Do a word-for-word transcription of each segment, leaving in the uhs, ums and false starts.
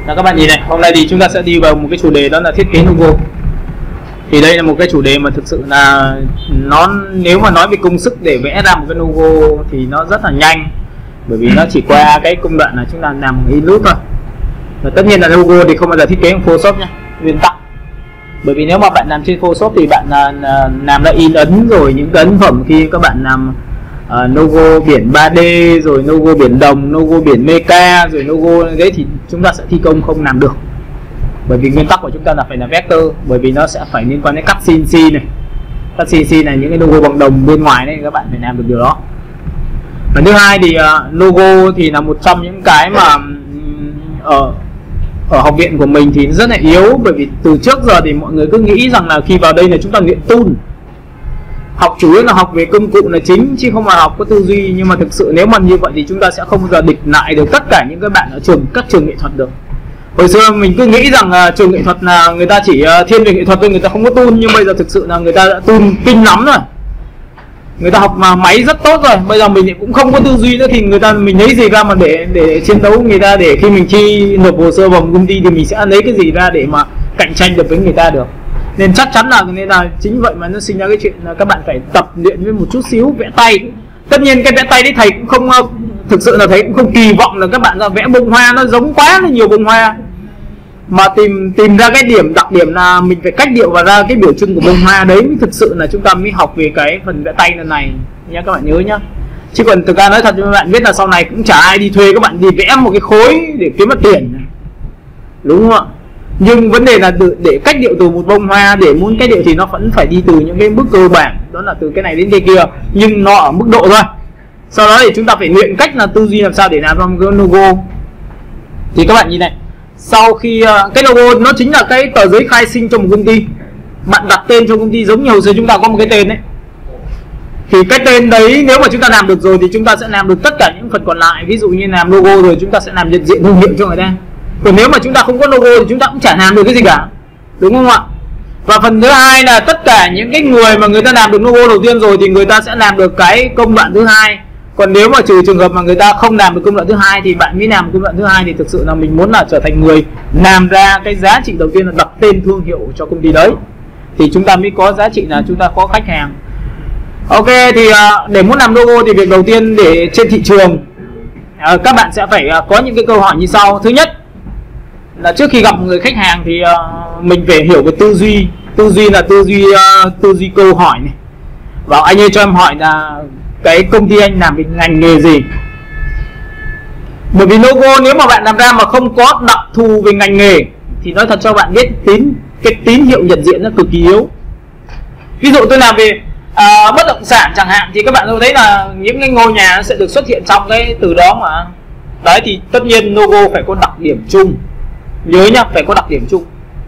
Là các bạn nhìn này, hôm nay thì chúng ta sẽ đi vào một cái chủ đề đó là thiết kế logo. Thì đây là một cái chủ đề mà thực sự là nó, nếu mà nói về công sức để vẽ ra một cái logo thì nó rất là nhanh, bởi vì nó chỉ qua cái công đoạn là chúng ta làm in nút thôi. Và tất nhiên là logo thì không bao giờ thiết kế bằng Photoshop nha, nguyên tắc. Bởi vì nếu mà bạn làm trên Photoshop thì bạn làm ra in ấn rồi những cái ấn phẩm, khi các bạn làm uh, logo biển ba D rồi logo biển đồng, logo biển mecha rồi logo đấy thì chúng ta sẽ thi công không làm được. Bởi vì nguyên tắc của chúng ta là phải là vector, bởi vì nó sẽ phải liên quan đến cắt xê en xê này. Cắt xê en xê này, những cái logo bằng đồng bên ngoài này, các bạn phải làm được điều đó. Và thứ hai thì uh, logo thì là một trong những cái mà ở ở học viện của mình thì rất là yếu, bởi vì từ trước giờ thì mọi người cứ nghĩ rằng là khi vào đây là chúng ta luyện tool, học chủ yếu là học về công cụ là chính chứ không phải học có tư duy. Nhưng mà thực sự nếu mà như vậy thì chúng ta sẽ không bao giờ địch lại được tất cả những cái bạn ở trường các trường nghệ thuật được. Hồi xưa mình cứ nghĩ rằng uh, trường nghệ thuật là người ta chỉ uh, thiên về nghệ thuật thôi, người ta không có tool, nhưng bây giờ thực sự là người ta đã tool kinh lắm rồi. Người ta học mà máy rất tốt rồi, bây giờ mình cũng không có tư duy nữa thì người ta mình lấy gì ra mà để để chiến đấu người ta, để khi mình thi nộp hồ sơ vào một công ty thì mình sẽ lấy cái gì ra để mà cạnh tranh được với người ta được. Nên chắc chắn là nên là chính vậy mà nó sinh ra cái chuyện là các bạn phải tập luyện với một chút xíu vẽ tay. Tất nhiên cái vẽ tay đấy thầy cũng không, thực sự là thầy cũng không kỳ vọng là các bạn ra vẽ bông hoa nó giống quá là nhiều bông hoa, mà tìm tìm ra cái điểm đặc điểm là mình phải cách điệu và ra cái biểu trưng của bông hoa đấy mới thực sự là chúng ta mới học về cái phần vẽ tay lần này nhé, các bạn nhớ nhá. Chứ còn thực ra nói thật cho các bạn biết là sau này cũng chả ai đi thuê các bạn đi vẽ một cái khối để kiếm mất tiền, đúng không ạ? Nhưng vấn đề là để cách điệu từ một bông hoa, để muốn cách điệu thì nó vẫn phải đi từ những cái bước cơ bản, đó là từ cái này đến cái kia, nhưng nó ở mức độ thôi. Sau đó thì chúng ta phải luyện cách là tư duy làm sao để làm ra một cái logo. Thì các bạn nhìn này, sau khi uh, cái logo nó chính là cái tờ giấy khai sinh cho một công ty. Bạn đặt tên cho công ty giống như hồi xưa chúng ta có một cái tên đấy, thì cái tên đấy nếu mà chúng ta làm được rồi thì chúng ta sẽ làm được tất cả những phần còn lại. Ví dụ như làm logo rồi chúng ta sẽ làm nhận diện thương hiệu cho người ta. Còn nếu mà chúng ta không có logo thì chúng ta cũng chả làm được cái gì cả, đúng không ạ? Và phần thứ hai là tất cả những cái người mà người ta làm được logo đầu tiên rồi thì người ta sẽ làm được cái công đoạn thứ hai. Còn nếu mà trừ trường hợp mà người ta không làm được công đoạn thứ hai thì bạn mới làm công đoạn thứ hai. Thì thực sự là mình muốn là trở thành người làm ra cái giá trị đầu tiên là đặt tên thương hiệu cho công ty đấy, thì chúng ta mới có giá trị là chúng ta có khách hàng. Ok, thì để muốn làm logo thì việc đầu tiên để trên thị trường các bạn sẽ phải có những cái câu hỏi như sau. Thứ nhất là trước khi gặp một người khách hàng thì mình phải hiểu về tư duy. Tư duy là tư duy tư duy câu hỏi này. Và anh ơi cho em hỏi là cái công ty anh làm về ngành nghề gì? Bởi vì logo nếu mà bạn làm ra mà không có đặc thù về ngành nghề thì nói thật cho bạn biết tín cái tín hiệu nhận diện nó cực kỳ yếu. Ví dụ tôi làm về à, bất động sản chẳng hạn thì các bạn có thấy là những cái ngôi nhà nó sẽ được xuất hiện trong cái từ đó mà. Đấy thì tất nhiên logo phải có đặc điểm chung. Nhớ nhá, phải có đặc điểm chung.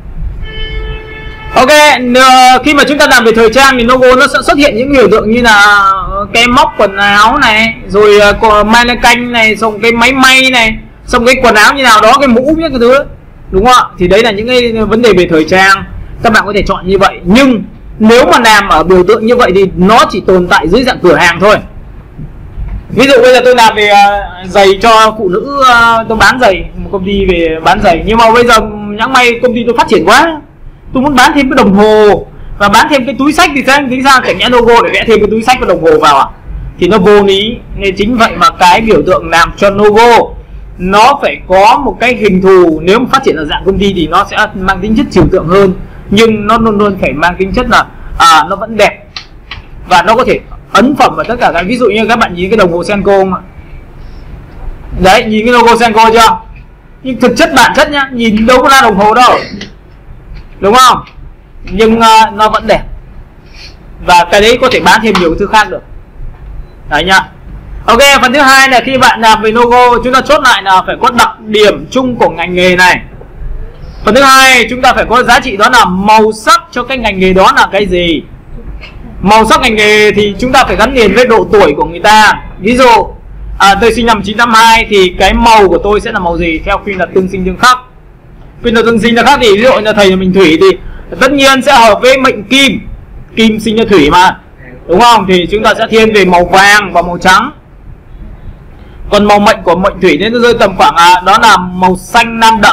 Ok, khi mà chúng ta làm về thời trang thì logo nó sẽ xuất hiện những biểu tượng như là cái móc quần áo này, rồi mannequin này, xong cái máy may này, xong cái quần áo như nào đó, cái mũ biết cái thứ, đúng không ạ? Thì đấy là những cái vấn đề về thời trang, các bạn có thể chọn như vậy. Nhưng nếu mà làm ở biểu tượng như vậy thì nó chỉ tồn tại dưới dạng cửa hàng thôi. Ví dụ bây giờ tôi làm về uh, giày cho phụ nữ, uh, tôi bán giày, một công ty về bán giày, nhưng mà bây giờ nhãng may công ty tôi phát triển quá, tôi muốn bán thêm cái đồng hồ và bán thêm cái túi sách thì sao tính sao cảnh nhãn logo để vẽ thêm cái túi sách và đồng hồ vào ạ? Thì nó vô lý. Nên chính vậy mà cái biểu tượng làm cho logo nó phải có một cái hình thù. Nếu mà phát triển ở dạng công ty thì nó sẽ mang tính chất trừu tượng hơn, nhưng nó luôn luôn phải mang tính chất là à, nó vẫn đẹp và nó có thể ấn phẩm vào tất cả các. Ví dụ như các bạn nhìn cái đồng hồ Senko không ạ? Đấy, nhìn cái logo Senko chưa? Nhưng thực chất bản chất nhá, nhìn đâu có ra đồng hồ đâu, đúng không? Nhưng uh, nó vẫn đẹp. Và cái đấy có thể bán thêm nhiều thứ khác được. Đấy nhá. Ok, phần thứ hai là khi bạn làm về logo, chúng ta chốt lại là phải có đặc điểm chung của ngành nghề này. Phần thứ hai chúng ta phải có giá trị, đó là màu sắc cho cái ngành nghề đó là cái gì. Màu sắc ngành nghề thì chúng ta phải gắn liền với độ tuổi của người ta. Ví dụ à, tôi sinh năm một nghìn chín trăm tám mươi hai thì cái màu của tôi sẽ là màu gì theo phim là tương sinh tương khắc. Phim là tương sinh tương khắc thì ví dụ như thầy là mình thủy thì tất nhiên sẽ hợp với mệnh kim, kim sinh cho thủy mà, đúng không? Thì chúng ta sẽ thiên về màu vàng và màu trắng. Còn màu mệnh của mệnh thủy nên nó rơi tầm khoảng à, đó là màu xanh lam đậm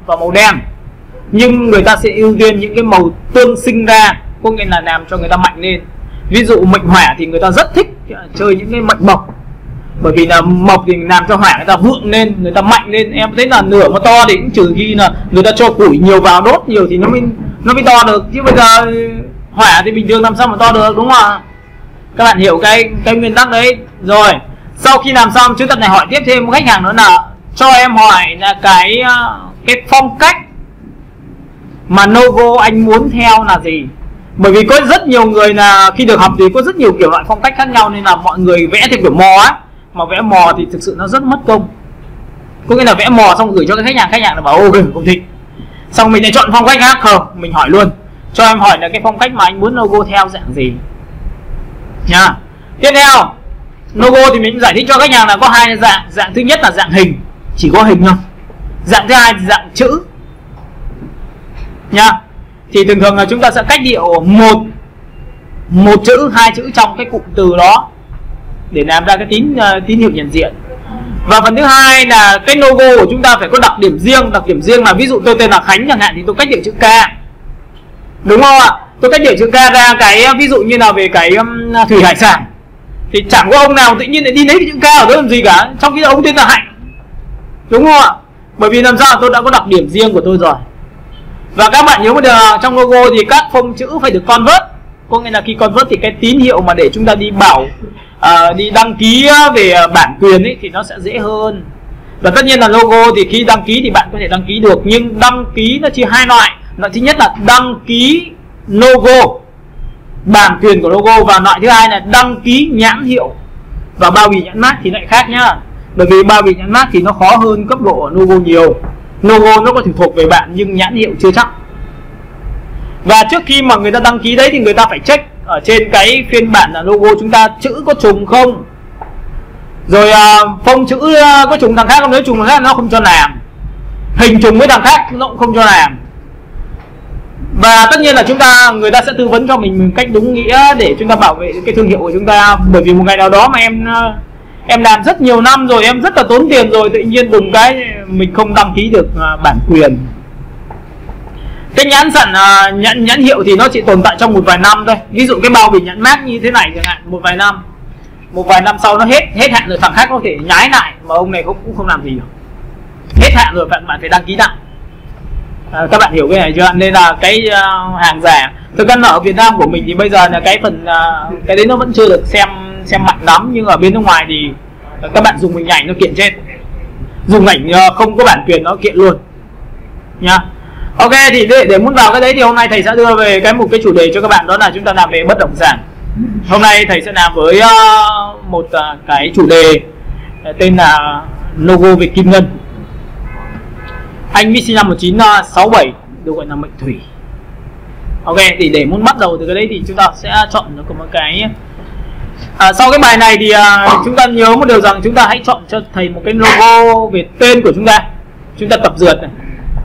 và màu đen, nhưng người ta sẽ ưu tiên những cái màu tương sinh ra, có nghĩa là làm cho người ta mạnh lên. Ví dụ mệnh hỏa thì người ta rất thích chơi những cái mệnh mộc, bởi vì là mộc thì làm cho hỏa người ta vượng lên, người ta mạnh lên. Em thấy là lửa nó to thì cũng trừ khi là người ta cho củi nhiều vào, đốt nhiều thì nó mới nó mới to được, chứ bây giờ hỏa thì bình thường làm sao mà to được, đúng không ạ? Các bạn hiểu cái cái nguyên tắc đấy. Rồi sau khi làm xong, chúng ta lại hỏi tiếp thêm một khách hàng nữa là cho em hỏi là cái cái phong cách mà logo anh muốn theo là gì. Bởi vì có rất nhiều người là khi được học thì có rất nhiều kiểu loại phong cách khác nhau, nên là mọi người vẽ theo kiểu mò á, mà vẽ mò thì thực sự nó rất mất công. Có nghĩa là vẽ mò xong gửi cho cái khách hàng, khách hàng là bảo ok không thích, xong mình lại chọn phong cách khác. Không, mình hỏi luôn, cho em hỏi là cái phong cách mà anh muốn logo theo dạng gì nha. Tiếp theo logo thì mình giải thích cho khách hàng là có hai dạng. Dạng thứ nhất là dạng hình, chỉ có hình thôi. Dạng thứ hai là dạng chữ nha. Thì thường thường là chúng ta sẽ cách điệu một một chữ, hai chữ trong cái cụm từ đó để làm ra cái tín uh, tín hiệu nhận diện. Và phần thứ hai là cái logo của chúng ta phải có đặc điểm riêng. Đặc điểm riêng là ví dụ tôi tên là Khánh chẳng hạn, thì tôi cách điệu chữ K, đúng không ạ? Tôi cách điệu chữ K ra cái ví dụ như là về cái um, thủy hải sản, thì chẳng có ông nào tự nhiên lại đi lấy cái chữ K ở đó làm gì cả, trong khi ông tên là Hạnh, đúng không ạ? Bởi vì làm sao tôi đã có đặc điểm riêng của tôi rồi. Và các bạn nhớ một điều là trong logo thì các phông chữ phải được convert, có nghĩa là khi convert thì cái tín hiệu mà để chúng ta đi bảo à, đi đăng ký về bản quyền ấy thì nó sẽ dễ hơn. Và tất nhiên là logo thì khi đăng ký thì bạn có thể đăng ký được, nhưng đăng ký nó chia hai loại. Loại thứ nhất là đăng ký logo, bản quyền của logo, và loại thứ hai là đăng ký nhãn hiệu và bao bì nhãn mác thì lại khác nhá. Bởi vì bao bì nhãn mác thì nó khó hơn cấp độ logo nhiều. Logo nó có thể thuộc về bạn nhưng nhãn hiệu chưa chắc. Và trước khi mà người ta đăng ký đấy thì người ta phải check ở trên cái phiên bản là logo chúng ta chữ có trùng không, rồi uh, phông chữ uh, có trùng thằng khác không. Nếu trùng thằng khác nó không cho làm, hình trùng với thằng khác nó cũng không cho làm. Và tất nhiên là chúng ta người ta sẽ tư vấn cho mình cách đúng nghĩa để chúng ta bảo vệ cái thương hiệu của chúng ta. Bởi vì một ngày nào đó mà em uh, em làm rất nhiều năm rồi, em rất là tốn tiền rồi, tự nhiên đùng cái mình không đăng ký được uh, bản quyền. Cái nhãn sản uh, nhãn nhãn hiệu thì nó chỉ tồn tại trong một vài năm thôi. Ví dụ cái bao bì nhãn mác như thế này chẳng hạn, một vài năm, một vài năm sau nó hết hết hạn rồi, thằng khác có thể nhái lại mà ông này cũng cũng không làm gì được. Hết hạn rồi bạn bạn phải đăng ký lại. À, các bạn hiểu cái này chưa? Nên là cái uh, hàng giả thực ra ở Việt Nam của mình thì bây giờ là cái phần uh, cái đấy nó vẫn chưa được xem xem mạnh lắm, nhưng ở bên nước ngoài thì uh, các bạn dùng hình ảnh nó kiện chết, dùng ảnh uh, không có bản quyền nó kiện luôn nha. Ok, thì để, để muốn vào cái đấy thì hôm nay thầy sẽ đưa về cái một cái chủ đề cho các bạn, đó là chúng ta làm về bất động sản. Hôm nay thầy sẽ làm với uh, một uh, cái chủ đề uh, tên là logo về kim ngân. Anh Mỹ sinh năm một nghìn chín trăm sáu mươi bảy, được gọi là mệnh thủy. Ok, thì để muốn bắt đầu từ cái đấy thì chúng ta sẽ chọn được một cái à, sau cái bài này thì à, chúng ta nhớ một điều rằng chúng ta hãy chọn cho thầy một cái logo về tên của chúng ta. Chúng ta tập dượt này,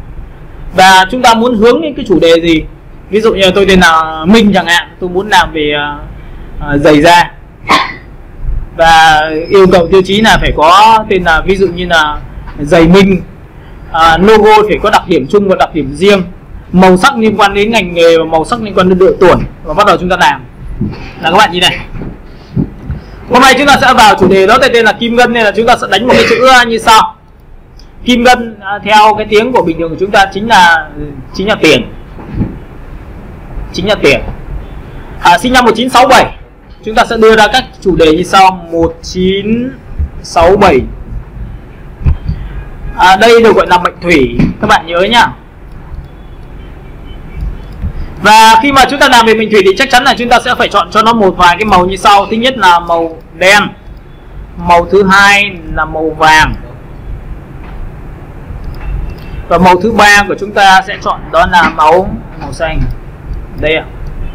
và chúng ta muốn hướng đến cái chủ đề gì. Ví dụ như tôi tên là Minh chẳng hạn, tôi muốn làm về à, à, giày da, và yêu cầu tiêu chí là phải có tên là ví dụ như là giày Minh. À, logo phải có đặc điểm chung và đặc điểm riêng, màu sắc liên quan đến ngành nghề và màu sắc liên quan đến độ tuổi. Và bắt đầu chúng ta làm là các bạn nhìn này. Hôm nay chúng ta sẽ vào chủ đề đó tên là kim ngân, nên là chúng ta sẽ đánh một cái chữ như sau. Kim ngân à, theo cái tiếng của bình thường của chúng ta chính là chính là tiền, chính là tiền. À, sinh năm một nghìn chín trăm sáu mươi bảy, chúng ta sẽ đưa ra các chủ đề như sau. Một nghìn chín trăm sáu mươi bảy, à, đây được gọi là mệnh thủy, các bạn nhớ nhá. Và khi mà chúng ta làm về mệnh thủy thì chắc chắn là chúng ta sẽ phải chọn cho nó một vài cái màu như sau. Thứ nhất là màu đen, màu thứ hai là màu vàng, và màu thứ ba của chúng ta sẽ chọn đó là màu màu xanh. Đây ạ.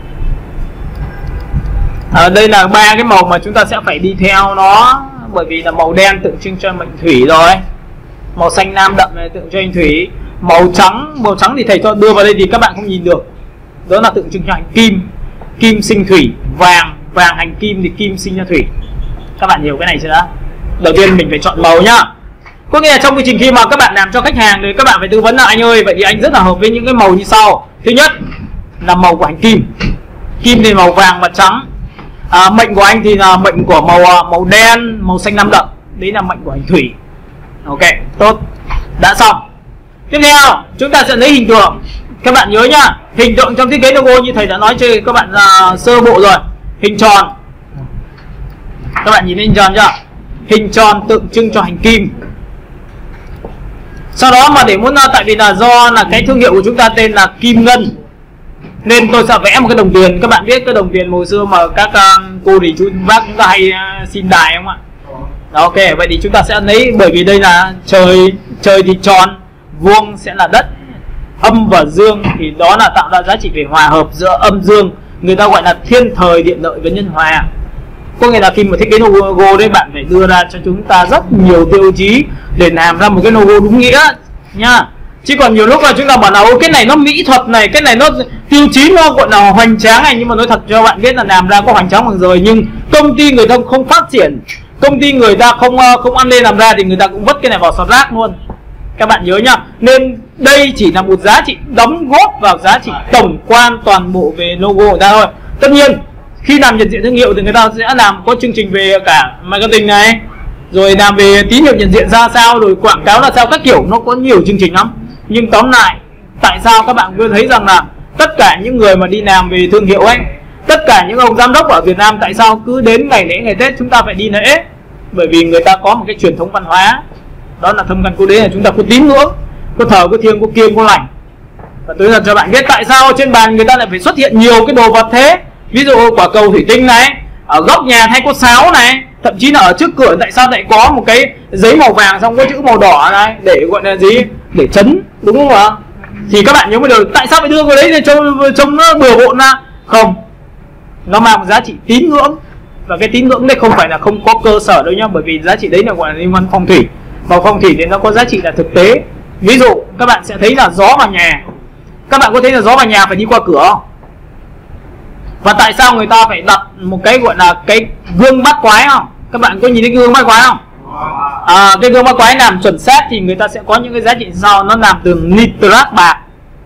À, đây là ba cái màu mà chúng ta sẽ phải đi theo nó, bởi vì là màu đen tượng trưng cho mệnh thủy rồi, màu xanh lam đậm này tượng trưng cho thủy, màu trắng màu trắng thì thầy cho đưa vào đây thì các bạn không nhìn được, đó là tượng trưng cho hành kim, kim sinh thủy. Vàng vàng hành kim thì kim sinh ra thủy. Các bạn hiểu cái này chưa đã? Đầu tiên mình phải chọn màu nhá. Có nghĩa là trong quy trình khi mà các bạn làm cho khách hàng thì các bạn phải tư vấn là anh ơi, vậy thì anh rất là hợp với những cái màu như sau. Thứ nhất là màu của hành kim. Kim thì màu vàng và trắng. À, mệnh của anh thì là mệnh của màu màu đen, màu xanh lam đậm. Đấy là mệnh của hành thủy. Ok, tốt. Đã xong. Tiếp theo chúng ta sẽ lấy hình tượng. Các bạn nhớ nhá, hình tượng trong thiết kế logo như thầy đã nói cho các bạn uh, sơ bộ rồi. Hình tròn. Các bạn nhìn hình tròn chưa? Hình tròn tượng trưng cho hành kim. Sau đó mà để muốn, tại vì là do là cái thương hiệu của chúng ta tên là Kim Ngân, nên tôi sẽ vẽ một cái đồng tiền. Các bạn biết cái đồng tiền hồi xưa mà các uh, cô thì chú bác chúng ta hay uh, xin đài không ạ? Đó, ok, vậy thì chúng ta sẽ lấy, bởi vì đây là trời, trời thì tròn, vuông sẽ là đất, âm và dương thì đó là tạo ra giá trị về hòa hợp giữa âm dương. Người ta gọi là thiên thời địa lợi với nhân hòa. Có nghĩa là khi mà thiết kế logo đấy, bạn phải đưa ra cho chúng ta rất nhiều tiêu chí để làm ra một cái logo đúng nghĩa nha. Chứ còn nhiều lúc là chúng ta bảo là ô cái này nó mỹ thuật này, cái này nó tiêu chí nó gọi là hoành tráng này, nhưng mà nói thật cho bạn biết là làm ra có hoành tráng bằng rồi, nhưng công ty người ta không phát triển, công ty người ta không không ăn lên làm ra thì người ta cũng vứt cái này vào sọt rác luôn. Các bạn nhớ nhá. Nên đây chỉ là một giá trị đóng góp vào giá trị tổng quan toàn bộ về logo của ta thôi. Tất nhiên khi làm nhận diện thương hiệu thì người ta sẽ làm có chương trình về cả marketing này, rồi làm về tín hiệu nhận diện ra sao, rồi quảng cáo là sao, các kiểu, nó có nhiều chương trình lắm. Nhưng tóm lại, tại sao các bạn cứ thấy rằng là tất cả những người mà đi làm về thương hiệu ấy, tất cả những ông giám đốc ở Việt Nam, tại sao cứ đến ngày lễ ngày Tết chúng ta phải đi lễ? Bởi vì người ta có một cái truyền thống văn hóa, đó là thâm căn cố đế, là chúng ta có tín ngưỡng, có thờ, có thiêng, có kiêng, có lành. Và tôi nói cho bạn biết tại sao trên bàn người ta lại phải xuất hiện nhiều cái đồ vật thế. Ví dụ quả cầu thủy tinh này, ở góc nhà hay có sáo này, thậm chí là ở trước cửa tại sao lại có một cái giấy màu vàng xong có chữ màu đỏ này, để gọi là gì, để chấn, đúng không ạ? Thì các bạn nhớ mới được, tại sao phải đưa cái đấy để trông, trông nó bừa bộn ra? Không, nó mang một giá trị tín ngưỡng. Và cái tín ngưỡng đấy không phải là không có cơ sở đâu nhá, bởi vì giá trị đấy là gọi là liên quan phong thủy. Và phong thủy thì nó có giá trị là thực tế. Ví dụ các bạn sẽ thấy là gió vào nhà, các bạn có thấy là gió vào nhà phải đi qua cửa không? Và tại sao người ta phải đặt một cái gọi là cái gương bát quái không? Các bạn có nhìn thấy gương bát quái không? À, cái gương bát quái làm chuẩn xác thì người ta sẽ có những cái giá trị sau. Nó làm từ nitrat bạc,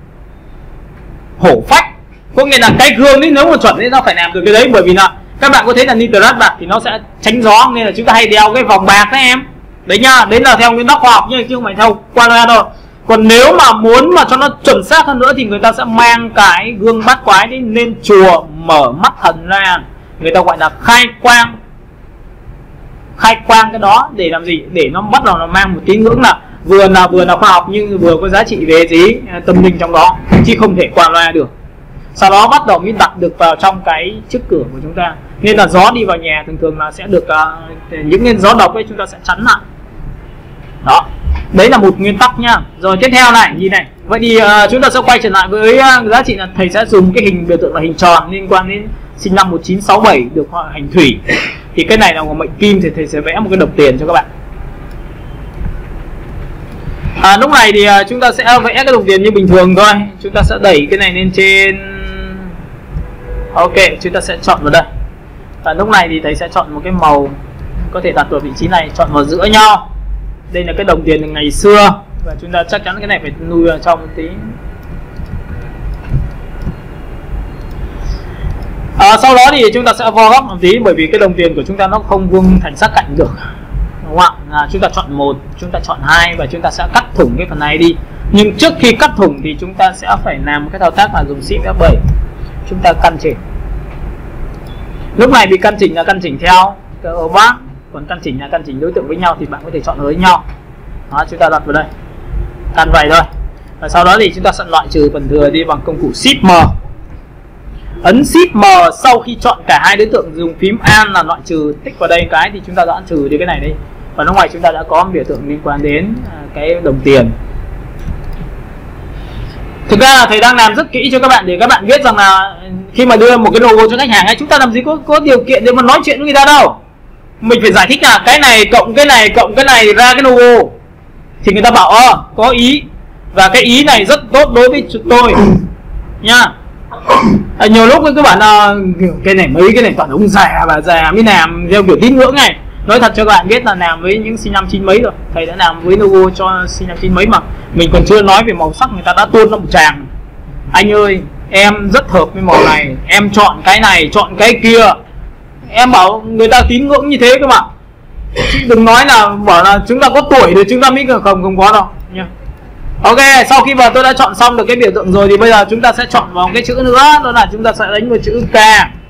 hổ phách. Có nghĩa là cái gương ấy nếu mà chuẩn ấy nó phải làm từ cái đấy. Bởi vì là các bạn có thấy là nitrat bạc thì nó sẽ tránh gió, nên là chúng ta hay đeo cái vòng bạc đấy em. Đấy nha, đấy là theo nguyên tắc khoa học nha, chứ không phải theo qua loa đâu. Còn nếu mà muốn mà cho nó chuẩn xác hơn nữa thì người ta sẽ mang cái gương bát quái đi lên chùa mở mắt thần ra, người ta gọi là khai quang. Khai quang cái đó để làm gì? Để nó bắt đầu nó mang một tín ngưỡng là vừa là vừa là khoa học nhưng vừa có giá trị về gì tâm linh trong đó, chứ không thể qua loa được. Sau đó bắt đầu mới đặt được vào trong cái trước cửa của chúng ta. Nên là gió đi vào nhà thường thường là sẽ được uh, những cái gió độc ấy chúng ta sẽ chắn lại. Đó, đấy là một nguyên tắc nhá. Rồi tiếp theo này, nhìn này. Vậy thì uh, chúng ta sẽ quay trở lại với uh, giá trị là thầy sẽ dùng cái hình biểu tượng là hình tròn liên quan đến sinh năm một nghìn chín trăm sáu mươi bảy, được hành thủy. Thì cái này là của mệnh kim thì thầy sẽ vẽ một cái đồng tiền cho các bạn. À, lúc này thì uh, chúng ta sẽ vẽ cái đồng tiền như bình thường thôi. Chúng ta sẽ đẩy cái này lên trên. Ok, chúng ta sẽ chọn vào đây. Và lúc này thì thầy sẽ chọn một cái màu có thể đặt vào vị trí này, chọn vào giữa nhau. Đây là cái đồng tiền ngày xưa. Và chúng ta chắc chắn cái này phải nuôi vào trong một tí. À, sau đó thì chúng ta sẽ vo góc một tí, bởi vì cái đồng tiền của chúng ta nó không vuông thành sát cạnh được, đúng không ạ? À, chúng ta chọn một, chúng ta chọn hai và chúng ta sẽ cắt thủng cái phần này đi. Nhưng trước khi cắt thủng thì chúng ta sẽ phải làm một cái thao tác là dùng Shift F bảy. Chúng ta căn chỉnh. Lúc này thì căn chỉnh là căn chỉnh theo cái ô bác, còn căn chỉnh là căn chỉnh đối tượng với nhau thì bạn có thể chọn với nhau. Đó, chúng ta đặt vào đây, căn vậy thôi. Và sau đó thì chúng ta sẽ loại trừ phần thừa đi bằng công cụ Shift M. Ấn Shift M sau khi chọn cả hai đối tượng, dùng phím An là loại trừ, tích vào đây cái thì chúng ta đã trừ đi cái này đi. Và lúc ngoài chúng ta đã có một biểu tượng liên quan đến cái đồng tiền. Thực ra là thầy đang làm rất kỹ cho các bạn để các bạn biết rằng là khi mà đưa một cái logo cho khách hàng ấy, chúng ta làm gì có, có điều kiện để mà nói chuyện với người ta đâu. Mình phải giải thích là cái này cộng cái này cộng cái này ra cái logo thì người ta bảo ờ có ý, và cái ý này rất tốt đối với tôi nha. À, nhiều lúc các bạn là cái này mấy cái này toàn ông già và già mới làm theo kiểu tín ngưỡng này. Nói thật cho các bạn biết là làm với những sinh năm chín mấy rồi, thầy đã làm với logo cho sinh năm chín mấy mà mình còn chưa nói về màu sắc, người ta đã tuôn ra một tràng: anh ơi em rất hợp với màu này, em chọn cái này, chọn cái kia. Em bảo người ta tín ngưỡng như thế cơ mà, chứ đừng nói là bảo là chúng ta có tuổi rồi chúng ta mới không không có đâu nha. Ok, sau khi mà tôi đã chọn xong được cái biểu tượng rồi thì bây giờ chúng ta sẽ chọn vào cái chữ nữa, đó là chúng ta sẽ đánh vào chữ K.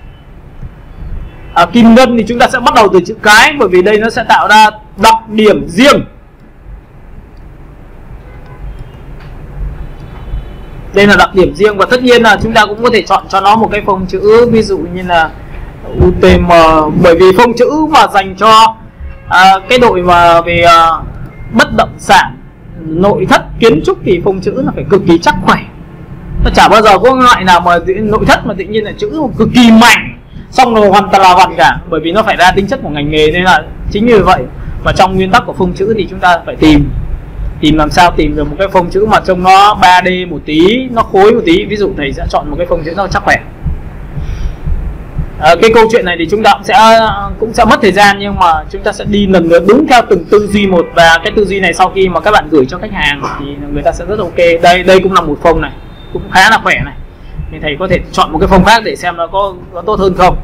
À, kim ngân thì chúng ta sẽ bắt đầu từ chữ cái, bởi vì đây nó sẽ tạo ra đặc điểm riêng. Đây là đặc điểm riêng, và tất nhiên là chúng ta cũng có thể chọn cho nó một cái phông chữ ví dụ như là u tê em, bởi vì phông chữ mà dành cho à, cái đội mà về à, bất động sản, nội thất, kiến trúc thì phông chữ là phải cực kỳ chắc khỏe. Nó chả bao giờ có loại nào mà nội thất mà tự nhiên là chữ cực kỳ mạnh xong rồi hoàn toàn là vặn cả, bởi vì nó phải ra tính chất của ngành nghề. Nên là chính như vậy mà trong nguyên tắc của phông chữ thì chúng ta phải tìm tìm làm sao tìm được một cái phông chữ mà trông nó ba D một tí, nó khối một tí. Ví dụ thầy sẽ chọn một cái phông chữ nó chắc khỏe. À, cái câu chuyện này thì chúng ta cũng sẽ cũng sẽ mất thời gian, nhưng mà chúng ta sẽ đi lần lượt đúng theo từng tư duy một. Và cái tư duy này sau khi mà các bạn gửi cho khách hàng thì người ta sẽ rất ok. Đây đây cũng là một phông này, cũng khá là khỏe này, thì thầy có thể chọn một cái phông khác để xem nó có, có tốt hơn không.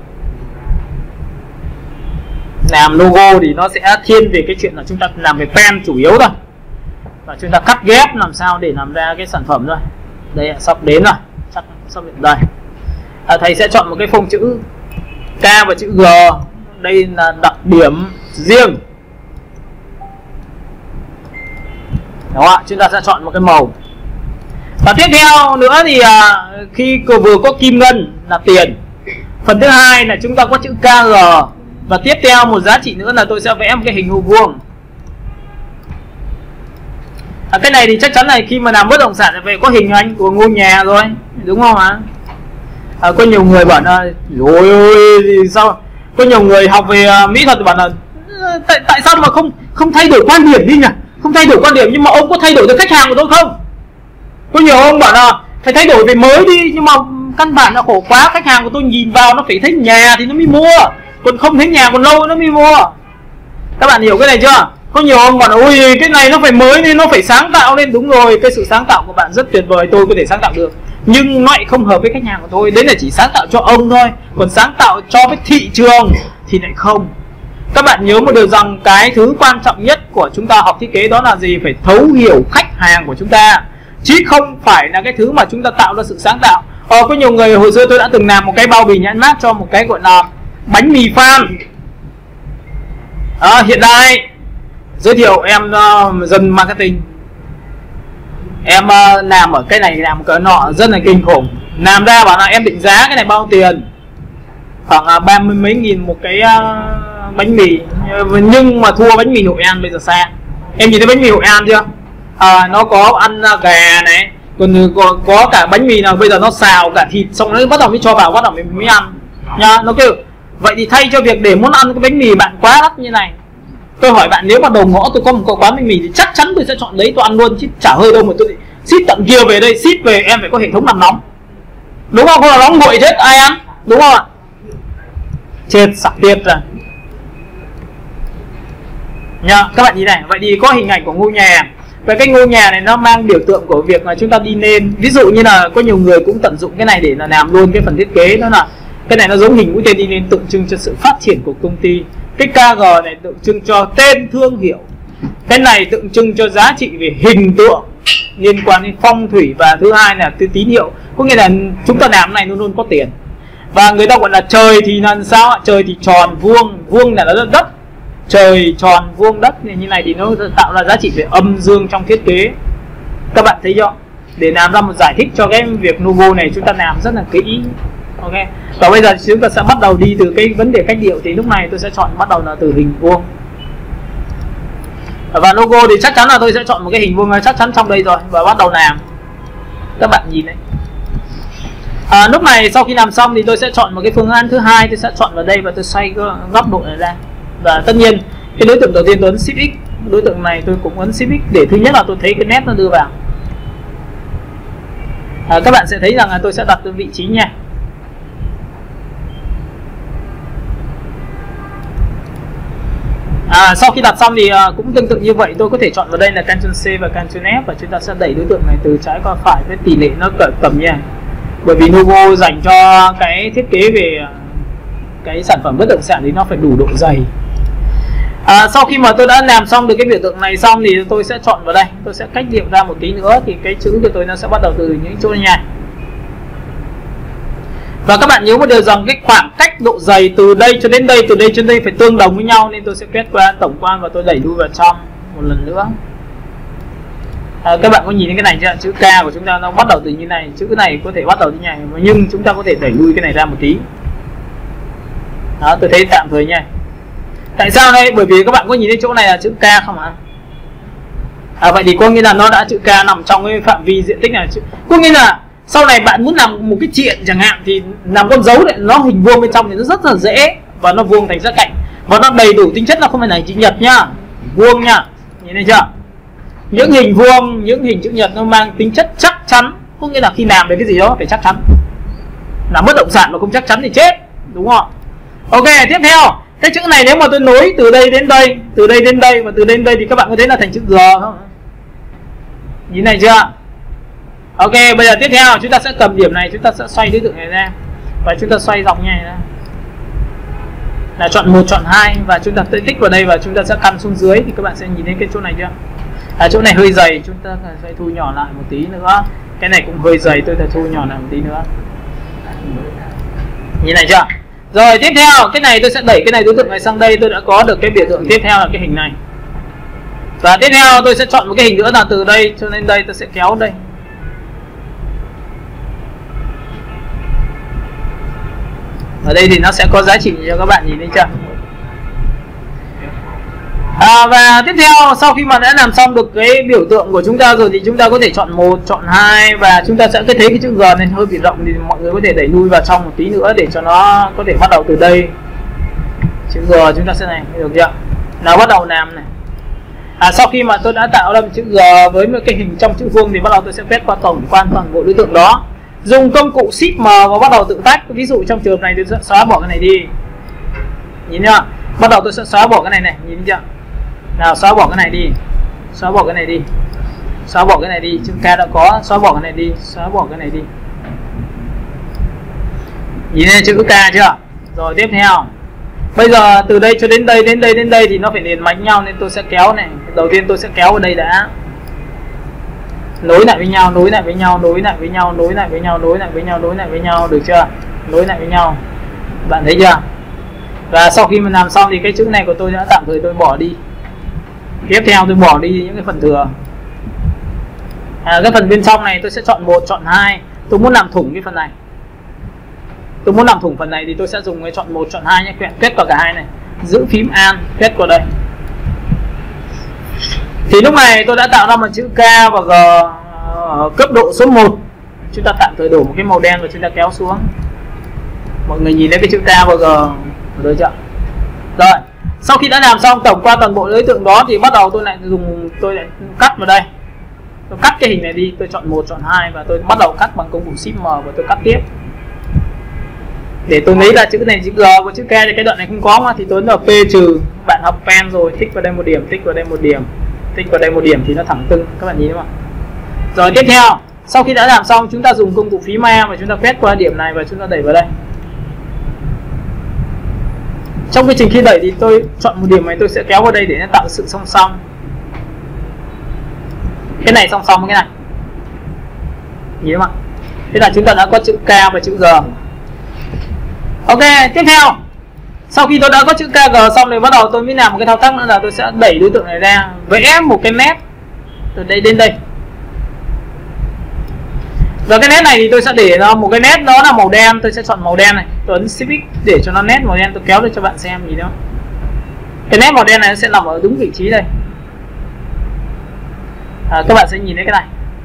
Làm logo thì nó sẽ thiên về cái chuyện là chúng ta làm về pen chủ yếu thôi, và chúng ta cắt ghép làm sao để làm ra cái sản phẩm thôi. Đây sắp đến rồi, chắc sắp đến đây. À, thầy sẽ chọn một cái phông chữ K và chữ G. Đây là đặc điểm riêng. Đúng không ạ? Chúng ta sẽ chọn một cái màu. Và tiếp theo nữa thì à, khi vừa có kim ngân là tiền. Phần thứ hai là chúng ta có chữ K G. Và tiếp theo một giá trị nữa là tôi sẽ vẽ một cái hình ô vuông. À, cái này thì chắc chắn là khi mà làm bất động sản phải có hình ảnh của ngôi nhà rồi, đúng không ạ? À, có nhiều người bảo là rồi ơi sao, có nhiều người học về uh, mỹ thuật bảo là tại tại sao mà không không thay đổi quan điểm đi nhỉ, không thay đổi quan điểm. Nhưng mà ông có thay đổi được khách hàng của tôi không? Có nhiều ông bảo là phải thay đổi về mới đi, nhưng mà căn bản là khổ quá, khách hàng của tôi nhìn vào nó phải thấy nhà thì nó mới mua, còn không thấy nhà còn lâu nó mới mua. Các bạn hiểu cái này chưa? Có nhiều ông bảo là ôi cái này nó phải mới nên nó phải sáng tạo lên. Đúng rồi, cái sự sáng tạo của bạn rất tuyệt vời, tôi có thể sáng tạo được, nhưng nó lại không hợp với khách hàng của tôi. Đấy là chỉ sáng tạo cho ông thôi, còn sáng tạo cho với thị trường thì lại không. Các bạn nhớ một điều rằng cái thứ quan trọng nhất của chúng ta học thiết kế đó là gì? Phải thấu hiểu khách hàng của chúng ta, chứ không phải là cái thứ mà chúng ta tạo ra sự sáng tạo. Ờ, có nhiều người hồi xưa tôi đã từng làm một cái bao bì nhãn mác cho một cái gọi là bánh mì Phan. À, hiện tại giới thiệu em uh, dân marketing, em uh, làm ở cái này làm cái nọ rất là kinh khủng. Làm ra bảo là em định giá cái này bao tiền, khoảng uh, ba mươi mấy nghìn một cái uh, bánh mì, nhưng mà thua bánh mì Hội An bây giờ xa. Em nhìn thấy bánh mì Hội An chưa? À, nó có ăn uh, gà này, còn có, có cả bánh mì nào bây giờ nó xào cả thịt xong nó bắt đầu mới cho vào, bắt đầu mới, mới ăn nha. Nó kêu vậy thì thay cho việc để muốn ăn cái bánh mì bạn quá đắt như này, tôi hỏi bạn nếu mà đầu ngõ tôi có một cậu bán bánh mì thì chắc chắn tôi sẽ chọn đấy, tôi ăn luôn chứ chả hơi đâu mà tôi ship tận kia về đây. Ship về em phải có hệ thống làm nóng, đúng không? Không là nóng nguội chết ai ăn, đúng không ạ? Chết sặc tiết ra nha. Các bạn nhìn này, vậy thì có hình ảnh của ngôi nhà. Và cái ngôi nhà này nó mang biểu tượng của việc mà chúng ta đi lên. Ví dụ như là có nhiều người cũng tận dụng cái này để là làm luôn cái phần thiết kế, đó là cái này nó giống hình mũi tên đi lên, tượng trưng cho sự phát triển của công ty. Cái ca giê này tượng trưng cho tên thương hiệu. Cái này tượng trưng cho giá trị về hình tượng liên quan đến phong thủy. Và thứ hai là cái tín hiệu, có nghĩa là chúng ta làm này luôn luôn có tiền. Và người ta gọi là trời thì là sao ạ? Trời thì tròn vuông, vuông là nó đất, trời tròn vuông đất. Như này thì nó tạo ra giá trị về âm dương trong thiết kế. Các bạn thấy chưa? Để làm ra một giải thích cho cái việc logo này chúng ta làm rất là kỹ. Ok. Và bây giờ chúng ta sẽ bắt đầu đi từ cái vấn đề cách điệu. Thì lúc này tôi sẽ chọn bắt đầu là từ hình vuông. Và logo thì chắc chắn là tôi sẽ chọn một cái hình vuông chắc chắn trong đây rồi, và bắt đầu làm. Các bạn nhìn đấy. À, lúc này sau khi làm xong thì tôi sẽ chọn một cái phương án thứ hai, tôi sẽ chọn vào đây và tôi xoay cái góc độ này ra. Và tất nhiên cái đối tượng đầu tiên tôi ấn Shift X, đối tượng này tôi cũng ấn Shift X để thứ nhất là tôi thấy cái nét nó đưa vào. À, các bạn sẽ thấy rằng là tôi sẽ đặt cái vị trí nha. À, sau khi đặt xong thì uh, cũng tương tự như vậy, tôi có thể chọn vào đây là Ctrl C và Ctrl F và chúng ta sẽ đẩy đối tượng này từ trái qua phải với tỷ lệ nó cỡ tầm nha. Bởi vì logo dành cho cái thiết kế về cái sản phẩm bất động sản thì nó phải đủ độ dày. À, sau khi mà tôi đã làm xong được cái biểu tượng này xong thì tôi sẽ chọn vào đây, tôi sẽ cách điệu ra một tí nữa thì cái chữ của tôi nó sẽ bắt đầu từ những chỗ này. Và các bạn nhớ một điều rằng cái khoảng cách độ dày từ đây cho đến đây, từ đây cho đến đây phải tương đồng với nhau, nên tôi sẽ quét qua tổng quan và tôi đẩy lui vào trong một lần nữa. À, các bạn có nhìn thấy cái này chưa? Chữ K của chúng ta nó bắt đầu từ như này, chữ này có thể bắt đầu như này, nhưng chúng ta có thể đẩy lui cái này ra một tí. Đó, tôi thấy tạm thời nha. Tại sao đây? Bởi vì các bạn có nhìn thấy chỗ này là chữ K không ạ? À, vậy thì có nghĩa là nó đã chữ K nằm trong cái phạm vi diện tích này. Có nghĩa là sau này bạn muốn làm một cái chuyện chẳng hạn thì làm con dấu này, nó hình vuông bên trong thì nó rất là dễ và nó vuông thành sát cạnh và nó đầy đủ tính chất, là không phải là chữ nhật nhá, vuông nhá, nhìn thấy chưa? Những hình vuông, những hình chữ nhật nó mang tính chất chắc chắn, có nghĩa là khi làm về cái gì đó phải chắc chắn. Làm bất động sản mà không chắc chắn thì chết, đúng không? Ok, tiếp theo cái chữ này nếu mà tôi nối từ đây đến đây, từ đây đến đây và từ đây đến đây thì các bạn có thấy là thành chữ G không? Nhìn này chưa? Ok, bây giờ tiếp theo chúng ta sẽ cầm điểm này, chúng ta sẽ xoay đối tượng này ra và chúng ta xoay dọc như này ra. Là chọn một, chọn hai và chúng ta tích vào đây và chúng ta sẽ căn xuống dưới thì các bạn sẽ nhìn thấy cái chỗ này chưa? À, chỗ này hơi dày, chúng ta phải thu nhỏ lại một tí nữa. Cái này cũng hơi dày, tôi phải thu nhỏ lại một tí nữa. Nhìn này chưa? Rồi tiếp theo, cái này tôi sẽ đẩy cái này đối tượng này sang đây, tôi đã có được cái biểu tượng tiếp theo là cái hình này. Và tiếp theo tôi sẽ chọn một cái hình nữa là từ đây cho đến đây, tôi sẽ kéo đây. Ở đây thì nó sẽ có giá trị cho các bạn nhìn thấy chưa? À, và tiếp theo sau khi mà đã làm xong được cái biểu tượng của chúng ta rồi thì chúng ta có thể chọn một, chọn hai và chúng ta sẽ cái thấy cái chữ G này hơi bị rộng thì mọi người có thể đẩy lui vào trong một tí nữa để cho nó có thể bắt đầu từ đây. Chữ G chúng ta sẽ này, được chưa? Nào bắt đầu làm này. À, sau khi mà tôi đã tạo ra một chữ G với một cái hình trong chữ vuông thì bắt đầu tôi sẽ quét qua tổng quan toàn bộ đối tượng đó. Dùng công cụ Shift M và bắt đầu tự tách. Ví dụ trong trường hợp này tôi sẽ xóa bỏ cái này đi. Nhìn chưa? Bắt đầu tôi sẽ xóa bỏ cái này này, nhìn chưa? Nào xóa bỏ cái này đi. Xóa bỏ cái này đi. Xóa bỏ cái này đi, chữ K đã có, xóa bỏ cái này đi, xóa bỏ cái này đi. Nhìn thấy chữ K chưa? Rồi tiếp theo. Bây giờ từ đây cho đến đây, đến đây đến đây thì nó phải liền mạch nhau nên tôi sẽ kéo này. Đầu tiên tôi sẽ kéo vào đây đã. Nối lại với nhau, nối lại với nhau, nối lại với nhau, nối lại với nhau, nối lại với nhau, nối lại với nhau, được chưa? Nối lại với nhau. Bạn thấy chưa? Và sau khi mình làm xong thì cái chữ này của tôi đã tạm thời tôi bỏ đi. Tiếp theo tôi bỏ đi những cái phần thừa. À, cái phần bên trong này tôi sẽ chọn một, chọn hai. Tôi muốn làm thủng cái phần này. Tôi muốn làm thủng phần này thì tôi sẽ dùng cái chọn một, chọn hai nhé, quẹt kết vào cả hai này. Giữ phím An, kết vào đây. Thì lúc này tôi đã tạo ra một chữ K và G ở cấp độ số một. Chúng ta tạm thời đổ một cái màu đen và chúng ta kéo xuống. Mọi người nhìn thấy cái chữ K và G ở đây chưa? Rồi, sau khi đã làm xong tổng qua toàn bộ đối tượng đó thì bắt đầu tôi lại dùng tôi lại cắt vào đây. Tôi cắt cái hình này đi, tôi chọn một, chọn hai và tôi bắt đầu cắt bằng công cụ Shift M và tôi cắt tiếp. Để tôi lấy ra chữ này chữ G và chữ K thì cái đoạn này không có mà thì tôi là P trừ. Bạn học pen rồi, tích vào đây một điểm, tích vào đây một điểm, tích vào đây một điểm thì nó thẳng tưng, các bạn nhìn đúng không? Rồi tiếp theo, sau khi đã làm xong chúng ta dùng công cụ phím A và chúng ta quét qua điểm này và chúng ta đẩy vào đây. Trong quá trình khi đẩy thì tôi chọn một điểm này tôi sẽ kéo vào đây để nó tạo sự song song. Cái này song song với cái này. Nhìn đúng không ạ? Thế là chúng ta đã có chữ K và chữ G. Ok, tiếp theo. Sau khi tôi đã có chữ K G xong thì bắt đầu tôi mới làm một cái thao tác nữa là tôi sẽ đẩy đối tượng này ra, vẽ một cái nét từ đây đến đây. Và cái nét này thì tôi sẽ để nó một cái nét đó là màu đen, tôi sẽ chọn màu đen này, tôi ấn Shift để cho nó nét màu đen, tôi kéo lên cho bạn xem gì đó. Cái nét màu đen này nó sẽ nằm ở đúng vị trí đây. À, các bạn sẽ nhìn thấy cái này.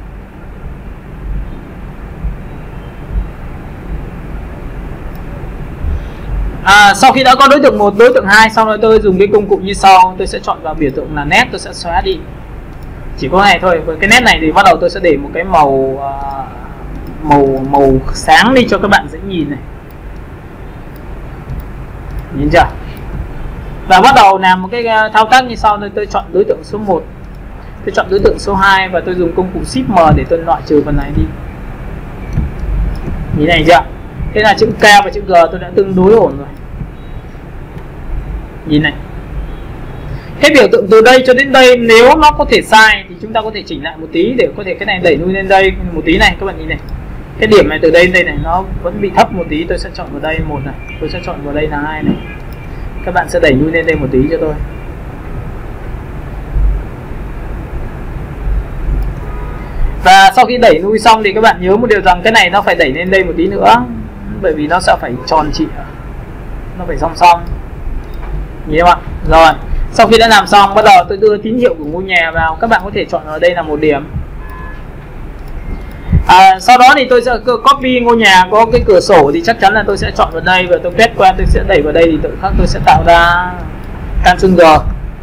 À, sau khi đã có đối tượng một, đối tượng hai, sau đó tôi dùng cái công cụ như sau, tôi sẽ chọn vào biểu tượng là nét, tôi sẽ xóa đi. Chỉ có này thôi. Với cái nét này thì bắt đầu tôi sẽ để một cái màu uh, màu màu sáng đi cho các bạn dễ nhìn này. Nhìn chưa? Và bắt đầu làm một cái thao tác như sau. Tôi chọn đối tượng số một, tôi chọn đối tượng số hai và tôi dùng công cụ Shift M để tôi loại trừ phần này đi. Nhìn này chưa? Thế là chữ K và chữ G tôi đã tương đối ổn rồi. Nhìn này. Cái biểu tượng từ đây cho đến đây nếu nó có thể sai thì chúng ta có thể chỉnh lại một tí để có thể cái này đẩy lui lên đây một tí này các bạn nhìn này. Cái điểm này từ đây đến đây này nó vẫn bị thấp một tí, tôi sẽ chọn vào đây một này, tôi sẽ chọn vào đây là hai này. Các bạn sẽ đẩy lui lên đây một tí cho tôi. Và sau khi đẩy lui xong thì các bạn nhớ một điều rằng cái này nó phải đẩy lên đây một tí nữa, bởi vì nó sẽ phải tròn trịa, nó phải song song. Nhìn không ạ? Rồi, sau khi đã làm xong, bắt đầu tôi đưa tín hiệu của ngôi nhà vào. Các bạn có thể chọn ở đây là một điểm. À, sau đó thì tôi sẽ copy ngôi nhà có cái cửa sổ thì chắc chắn là tôi sẽ chọn vào đây và tôi quét qua, tôi sẽ đẩy vào đây thì tự khắc tôi sẽ tạo ra Ctrl G.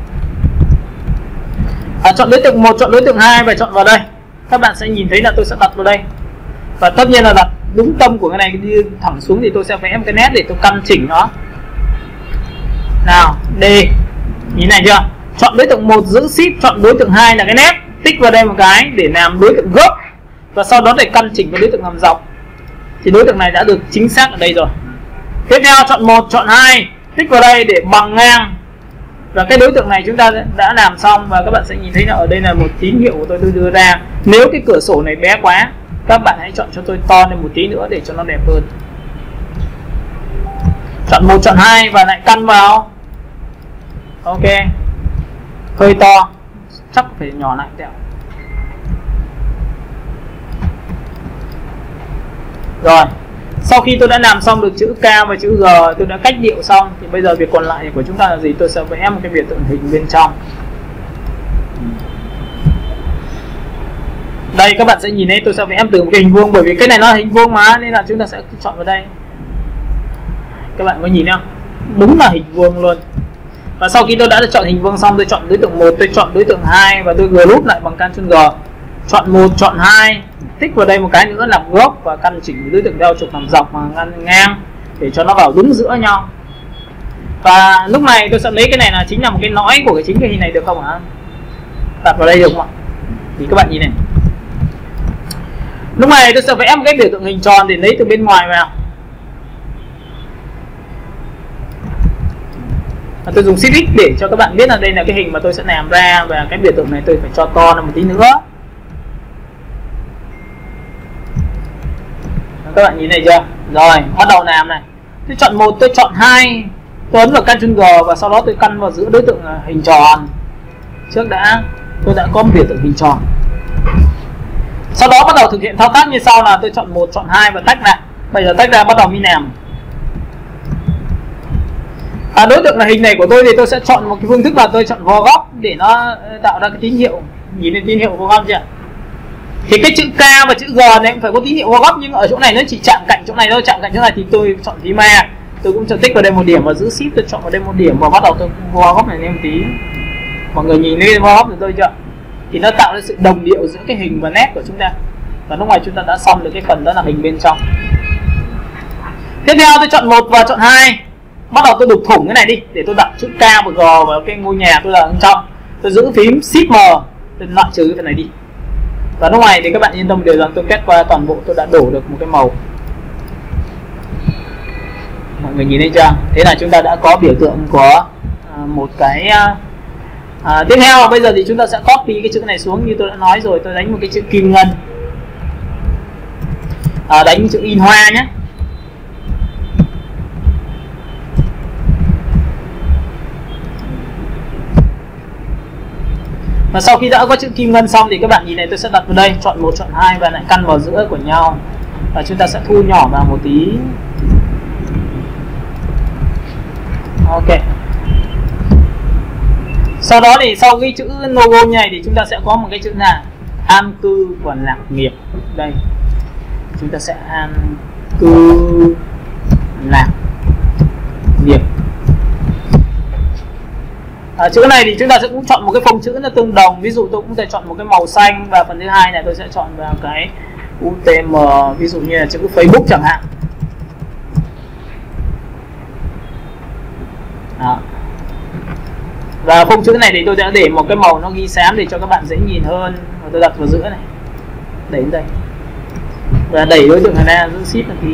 À, chọn đối tượng một, chọn đối tượng hai và chọn vào đây. Các bạn sẽ nhìn thấy là tôi sẽ đặt vào đây. Và tất nhiên là đặt đúng tâm của cái này, đi thẳng xuống thì tôi sẽ vẽ một cái nét để tôi căn chỉnh nó. Nào, D. Nhìn này chưa? Chọn đối tượng một giữ Shift, chọn đối tượng hai là cái nét, tích vào đây một cái để làm đối tượng gốc. Và sau đó để căn chỉnh với đối tượng làm dọc. Thì đối tượng này đã được chính xác ở đây rồi. Tiếp theo chọn một, chọn hai, tích vào đây để bằng ngang. Và cái đối tượng này chúng ta đã làm xong. Và các bạn sẽ nhìn thấy là ở đây là một tín hiệu của tôi tôi đưa ra. Nếu cái cửa sổ này bé quá, các bạn hãy chọn cho tôi to lên một tí nữa để cho nó đẹp hơn. Chọn một, chọn hai và lại căn vào. Ok. Hơi to, chắc phải nhỏ lại tẹo. Rồi, sau khi tôi đã làm xong được chữ K và chữ G, tôi đã cách điệu xong, thì bây giờ việc còn lại của chúng ta là gì? Tôi sẽ vẽ một cái biểu tượng hình bên trong. Đây các bạn sẽ nhìn thấy tôi sẽ vẽ từ một cái hình vuông, bởi vì cái này nó là hình vuông mà, nên là chúng ta sẽ chọn vào đây. Các bạn có nhìn không? Đúng là hình vuông luôn. Và sau khi tôi đã chọn hình vuông xong, tôi chọn đối tượng một, tôi chọn đối tượng hai và tôi group lại bằng Ctrl G. Chọn một, chọn hai, tích vào đây một cái nữa làm gốc và căn chỉnh đối tượng theo trục làm dọc và ngăn ngang để cho nó vào đúng giữa nhau. Và lúc này tôi sẽ lấy cái này là chính là một cái nõi của cái chính cái hình này được không ạ? Đặt vào đây được không ạ? Thì các bạn nhìn này. Lúc này tôi sẽ vẽ một cái biểu tượng hình tròn để lấy từ bên ngoài vào. Và tôi dùng Shift X để cho các bạn biết là đây là cái hình mà tôi sẽ làm ra, và cái biểu tượng này tôi phải cho to lên một tí nữa. Các bạn nhìn này chưa? Rồi, bắt đầu làm này. Tôi chọn một, tôi chọn hai, tôi ấn vào Ctrl G và sau đó tôi căn vào giữa đối tượng hình tròn. Trước đã, tôi đã có một biểu tượng hình tròn. Sau đó bắt đầu thực hiện thao tác như sau là tôi chọn một, chọn hai và tách lại. Bây giờ tách ra bắt đầu mình làm. À, đối tượng là hình này của tôi thì tôi sẽ chọn một cái phương thức là tôi chọn vo góc để nó tạo ra cái tín hiệu. Nhìn thấy tín hiệu vo góc chưa? Thì cái chữ K và chữ G này cũng phải có tín hiệu vo góc, nhưng ở chỗ này nó chỉ chạm cạnh chỗ này thôi, chạm cạnh chỗ này thì tôi chọn phím ma. Tôi cũng chọn tích vào đây một điểm và giữ Shift tôi chọn vào đây một điểm và bắt đầu tôi vo góc này lên một tí. Mọi người nhìn thấy vo góc của tôi chưa? Thì nó tạo ra sự đồng điệu giữa cái hình và nét của chúng ta. Và lúc này chúng ta đã xong được cái phần đó là hình bên trong. Tiếp theo tôi chọn một và chọn hai. Bắt đầu tôi đục thủng cái này đi để tôi đặt chữ K và G vào cái ngôi nhà tôi là ở trong. Tôi giữ phím Shift M, tôi loại trừ cái phần này đi. Và lúc này thì các bạn yên tâm điều rằng tôi quét qua toàn bộ tôi đã đổ được một cái màu. Mọi người nhìn thấy chưa? Thế là chúng ta đã có biểu tượng của à, một cái à, tiếp theo bây giờ thì chúng ta sẽ copy cái chữ này xuống như tôi đã nói rồi. Tôi đánh một cái chữ kim ngân, à, đánh chữ in hoa nhé. Và sau khi đã có chữ kim ngân xong thì các bạn nhìn này, tôi sẽ đặt vào đây, chọn một, chọn hai và lại căn vào giữa của nhau. Và chúng ta sẽ thu nhỏ vào một tí. Ok. Sau đó thì sau cái chữ logo này thì chúng ta sẽ có một cái chữ là an cư và lạc nghiệp. Đây. Chúng ta sẽ an cư lạc nghiệp. À, chữ này thì chúng ta sẽ cũng chọn một cái phông chữ nó tương đồng. Ví dụ tôi cũng sẽ chọn một cái màu xanh. Và phần thứ hai này tôi sẽ chọn vào cái u tê em, ví dụ như là chữ Facebook chẳng hạn. Đó. Và phông chữ này thì tôi đã để một cái màu nó ghi xám để cho các bạn dễ nhìn hơn, và tôi đặt vào giữa này, đẩy đến đây và đẩy đối tượng này ra, giữ shift một tí.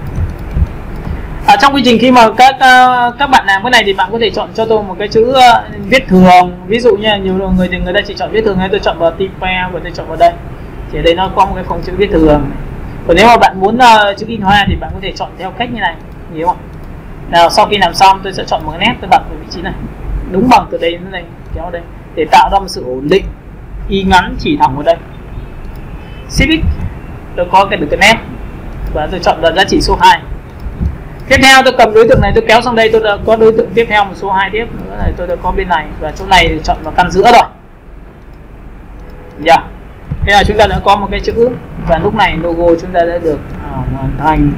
Ở trong quy trình khi mà các uh, các bạn làm cái này thì bạn có thể chọn cho tôi một cái chữ uh, viết thường. Ví dụ như nhiều người thì người ta chỉ chọn viết thường, hay tôi chọn vào type và tôi chọn vào đây, thì ở đây nó có một cái phông chữ viết thường. Còn nếu mà bạn muốn uh, chữ in hoa thì bạn có thể chọn theo cách như này, hiểu không? Nào, sau khi làm xong tôi sẽ chọn một cái nét, tôi đặt vào vị trí này, đúng bằng từ đây đến đây, kéo vào đây để tạo ra một sự ổn định. Y ngắn chỉ thẳng vào đây, shift tôi có cái được cái nét và tôi chọn vào giá trị số hai. Tiếp theo tôi cầm đối tượng này tôi kéo sang đây, tôi đã có đối tượng tiếp theo một số hai tiếp nữa này, tôi đã có bên này, và chỗ này thì chọn vào căn giữa rồi. Yeah. Thế là chúng ta đã có một cái chữ, và lúc này logo chúng ta đã được à, hoàn thành.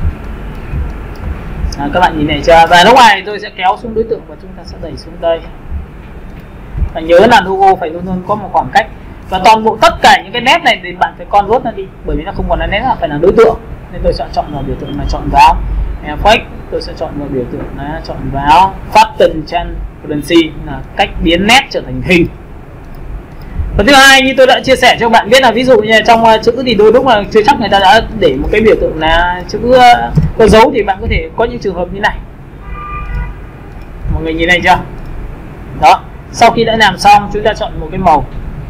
À, các bạn nhìn này chưa? Và lúc này tôi sẽ kéo xuống đối tượng và chúng ta sẽ đẩy xuống đây. Và nhớ là logo phải luôn luôn có một khoảng cách. Và toàn bộ tất cả những cái nét này thì bạn phải convert nó đi, bởi vì nó không còn là nét là phải là đối tượng. Nên tôi sẽ chọn vào biểu tượng này, chọn vào Effect, tôi sẽ chọn vào biểu tượng này, chọn vào Pattern Transparency, là cách biến nét trở thành hình. Và thứ hai, như tôi đã chia sẻ cho các bạn biết là ví dụ như trong uh, chữ thì đôi lúc là chưa chắc người ta đã để một cái biểu tượng là chữ uh, có dấu, thì bạn có thể có những trường hợp như này. Mọi người nhìn này chưa? Đó, sau khi đã làm xong chúng ta chọn một cái màu.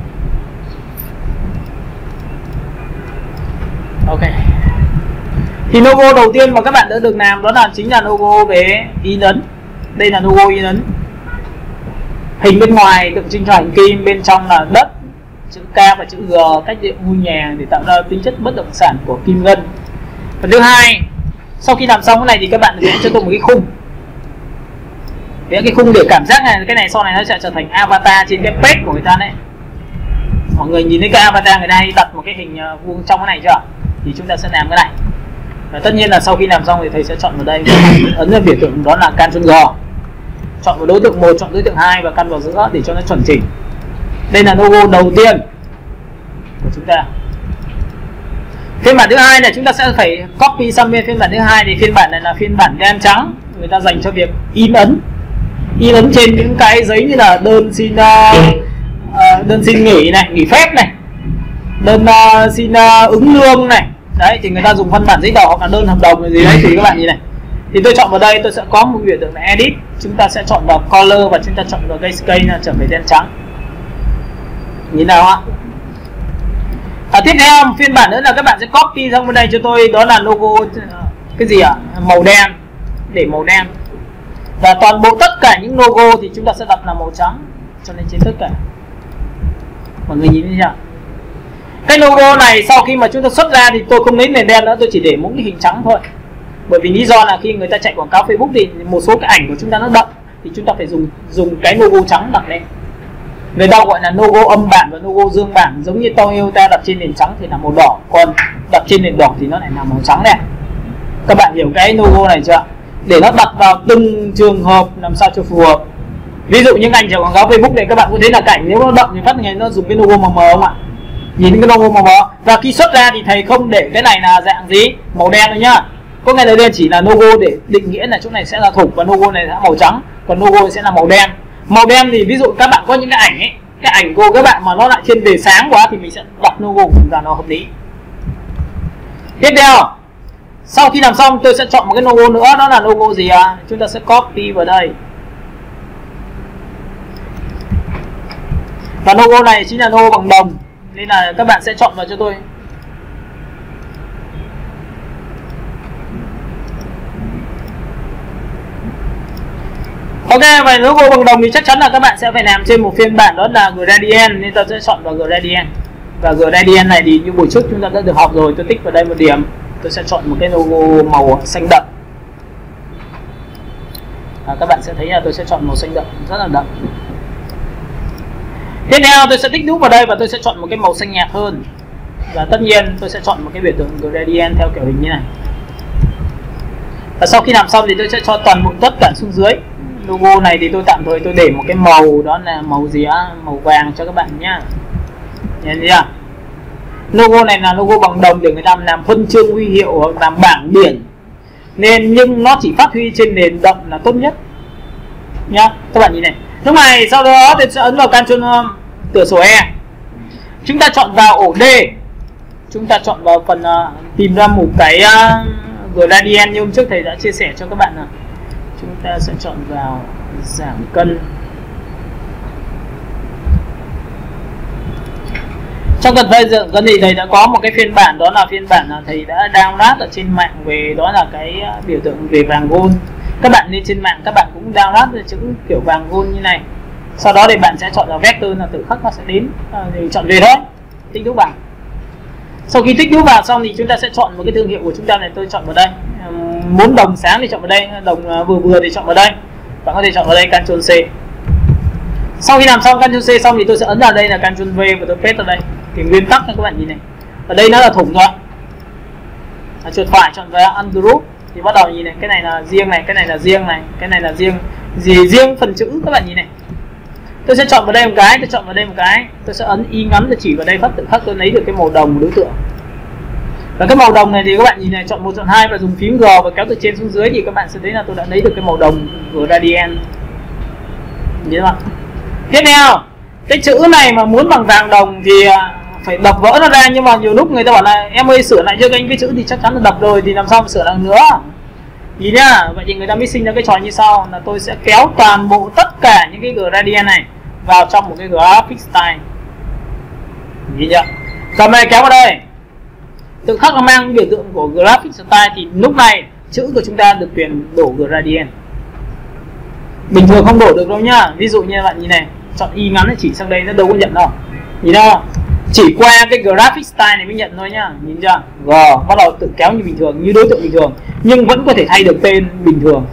Ok. Thì logo đầu tiên mà các bạn đã được làm đó là chính là logo về in ấn. Đây là logo in ấn. Hình bên ngoài tượng trưng cho hành kim, bên trong là đất, chữ K và chữ G cách điệu ngôi nhà để tạo ra tính chất bất động sản của kim ngân. Phần thứ hai, sau khi làm xong cái này thì các bạn vẽ cho tôi một cái khung. Vẽ cái khung để cảm giác này, cái này sau này nó sẽ trở thành avatar trên cái page của người ta đấy. Mọi người nhìn thấy cái avatar người ta hay đặt một cái hình vuông trong cái này chưa? Thì chúng ta sẽ làm cái này. Và tất nhiên là sau khi làm xong thì thầy sẽ chọn vào đây, ấn vào biểu tượng đó là Ctrl G. Chọn vào đối tượng một, chọn đối tượng hai và căn vào giữa để cho nó chuẩn chỉnh. Đây là logo đầu tiên của chúng ta. Phiên bản thứ hai là chúng ta sẽ phải copy sang bên phiên bản thứ hai, thì phiên bản này là phiên bản đen trắng, người ta dành cho việc in ấn. In ấn trên những cái giấy như là đơn xin uh, đơn xin nghỉ này, nghỉ phép này, đơn uh, xin uh, ứng lương này. Đấy, thì người ta dùng văn bản giấy tờ hoặc là đơn hợp đồng gì đấy, thì các bạn nhìn này. Thì tôi chọn vào đây, tôi sẽ có một biểu tượng là edit, chúng ta sẽ chọn vào color và chúng ta chọn vào grayscale là trở về đen trắng. Nhìn nào ạ? À, tiếp theo phiên bản nữa là các bạn sẽ copy sang bên đây cho tôi, đó là logo cái gì ạ? À? Màu đen, để màu đen. Và toàn bộ tất cả những logo thì chúng ta sẽ đặt là màu trắng, cho nên trên tất cả. Mọi người nhìn thấy chưa? Cái logo này sau khi mà chúng ta xuất ra thì tôi không lấy nền đen nữa, tôi chỉ để mỗi cái hình trắng thôi. Bởi vì lý do là khi người ta chạy quảng cáo Facebook thì một số cái ảnh của chúng ta nó đậm, thì chúng ta phải dùng dùng cái logo trắng đặt lên. Người ta gọi là logo âm bản và logo dương bản. Giống như Toyota đặt trên nền trắng thì là màu đỏ, còn đặt trên nền đỏ thì nó lại là màu trắng này. Các bạn hiểu cái logo này chưa? Để nó đặt vào từng trường hợp làm sao cho phù hợp. Ví dụ những ảnh chạy quảng cáo Facebook này, các bạn có thấy là cảnh nếu nó đậm thì phát ngày nó dùng cái logo màu mờ không ạ? Nhìn cái logo màu mờ. Và khi xuất ra thì thầy không để cái này là dạng gì? Màu đen thôi nhá. Có nghĩa là đây chỉ là logo để định nghĩa là chỗ này sẽ là thủng và logo này sẽ màu trắng, còn logo sẽ là màu đen. Màu đen thì ví dụ các bạn có những cái ảnh ấy, cái ảnh của các bạn mà nó lại thiên về sáng quá thì mình sẽ đặt logo của chúng ta nó hợp lý. Tiếp theo, sau khi làm xong tôi sẽ chọn một cái logo nữa, đó là logo gì à? Chúng ta sẽ copy vào đây. Và logo này chính là logo bằng đồng, nên là các bạn sẽ chọn vào cho tôi. Ok, và logo bằng đồng thì chắc chắn là các bạn sẽ phải làm trên một phiên bản đó là Gradient, nên ta sẽ chọn vào Gradient. Và Gradient này thì như buổi trước chúng ta đã được học rồi, tôi tích vào đây một điểm. Tôi sẽ chọn một cái logo màu xanh đậm. À, các bạn sẽ thấy là tôi sẽ chọn màu xanh đậm, rất là đậm. Tiếp theo tôi sẽ tích đúp vào đây và tôi sẽ chọn một cái màu xanh nhạt hơn. Và tất nhiên tôi sẽ chọn một cái biểu tượng Gradient theo kiểu hình như này. Và sau khi làm xong thì tôi sẽ cho toàn bộ tất cả xuống dưới. Logo này thì tôi tạm thời tôi để một cái màu, đó là màu gì á, màu vàng cho các bạn nhá. Nhìn thấy chưa? Logo này là logo bằng đồng để người ta làm huân chương huy hiệu hoặc làm bảng biển, nên nhưng nó chỉ phát huy trên nền đậm là tốt nhất nhá. Các bạn nhìn này, Lúc này sau đó tôi sẽ ấn vào Ctrl cửa sổ E. Chúng ta chọn vào ổ D. Chúng ta chọn vào phần uh, tìm ra một cái uh, gradient như hôm trước thầy đã chia sẻ cho các bạn nào. Chúng ta sẽ chọn vào giảm cân. Trong phần bây giờ gần thì thầy đã có một cái phiên bản, đó là phiên bản là thầy đã download ở trên mạng về, đó là cái biểu tượng về vàng gold. Các bạn lên trên mạng các bạn cũng download được chữ kiểu vàng gold như này. Sau đó thì bạn sẽ chọn vào vector là tự khắc nó sẽ đến, à, thì chọn về thôi, tích đúc vào. Sau khi tích đúc vào xong thì chúng ta sẽ chọn một cái thương hiệu của chúng ta này, tôi chọn vào đây. À, muốn đồng sáng thì chọn vào đây, đồng vừa vừa thì chọn vào đây. Bạn có thể chọn vào đây Ctrl C. Sau khi làm xong Ctrl C xong thì tôi sẽ ấn vào đây là Ctrl V và tôi paste vào đây. Thì nguyên tắc các bạn nhìn này, ở đây nó là thủng rồi. À, chuột phải chọn vào ungroup thì bắt đầu nhìn này, cái này là riêng này, cái này là riêng này, cái này là riêng gì riêng phần chữ các bạn nhìn này. Tôi sẽ chọn vào đây một cái, tôi chọn vào đây một cái, tôi sẽ ấn y ngắn để chỉ vào đây phát tự khắc tôi lấy được cái màu đồng của đối tượng. Và cái màu đồng này thì các bạn nhìn này, chọn một chọn hai và dùng phím G và kéo từ trên xuống dưới thì các bạn sẽ thấy là tôi đã lấy được cái màu đồng của gradient. Nhìn không ạ? Tiếp theo, cái chữ này mà muốn bằng vàng đồng thì phải đập vỡ nó ra, nhưng mà nhiều lúc người ta bảo là em ơi sửa lại cho anh cái chữ thì chắc chắn là đập rồi thì làm sao mà sửa lại nữa. Nhìn nhá, vậy thì người ta mới sinh ra cái trò như sau là tôi sẽ kéo toàn bộ tất cả những cái gradient này vào trong một cái graphic style. Nhìn chưa? Cầm này kéo vào đây, tự khắc nó mang biểu tượng của graphic style thì lúc này chữ của chúng ta được quyền đổ gradient. Bình thường không đổ được đâu nhá. Ví dụ như bạn nhìn này, chọn y ngắn để chỉ sang đây nó đâu có nhận đâu. Nhìn đâu? Chỉ qua cái graphic style này mới nhận thôi nhá. Nhìn chưa? Rồi, bắt đầu tự kéo như bình thường, như đối tượng bình thường, nhưng vẫn có thể thay được tên bình thường.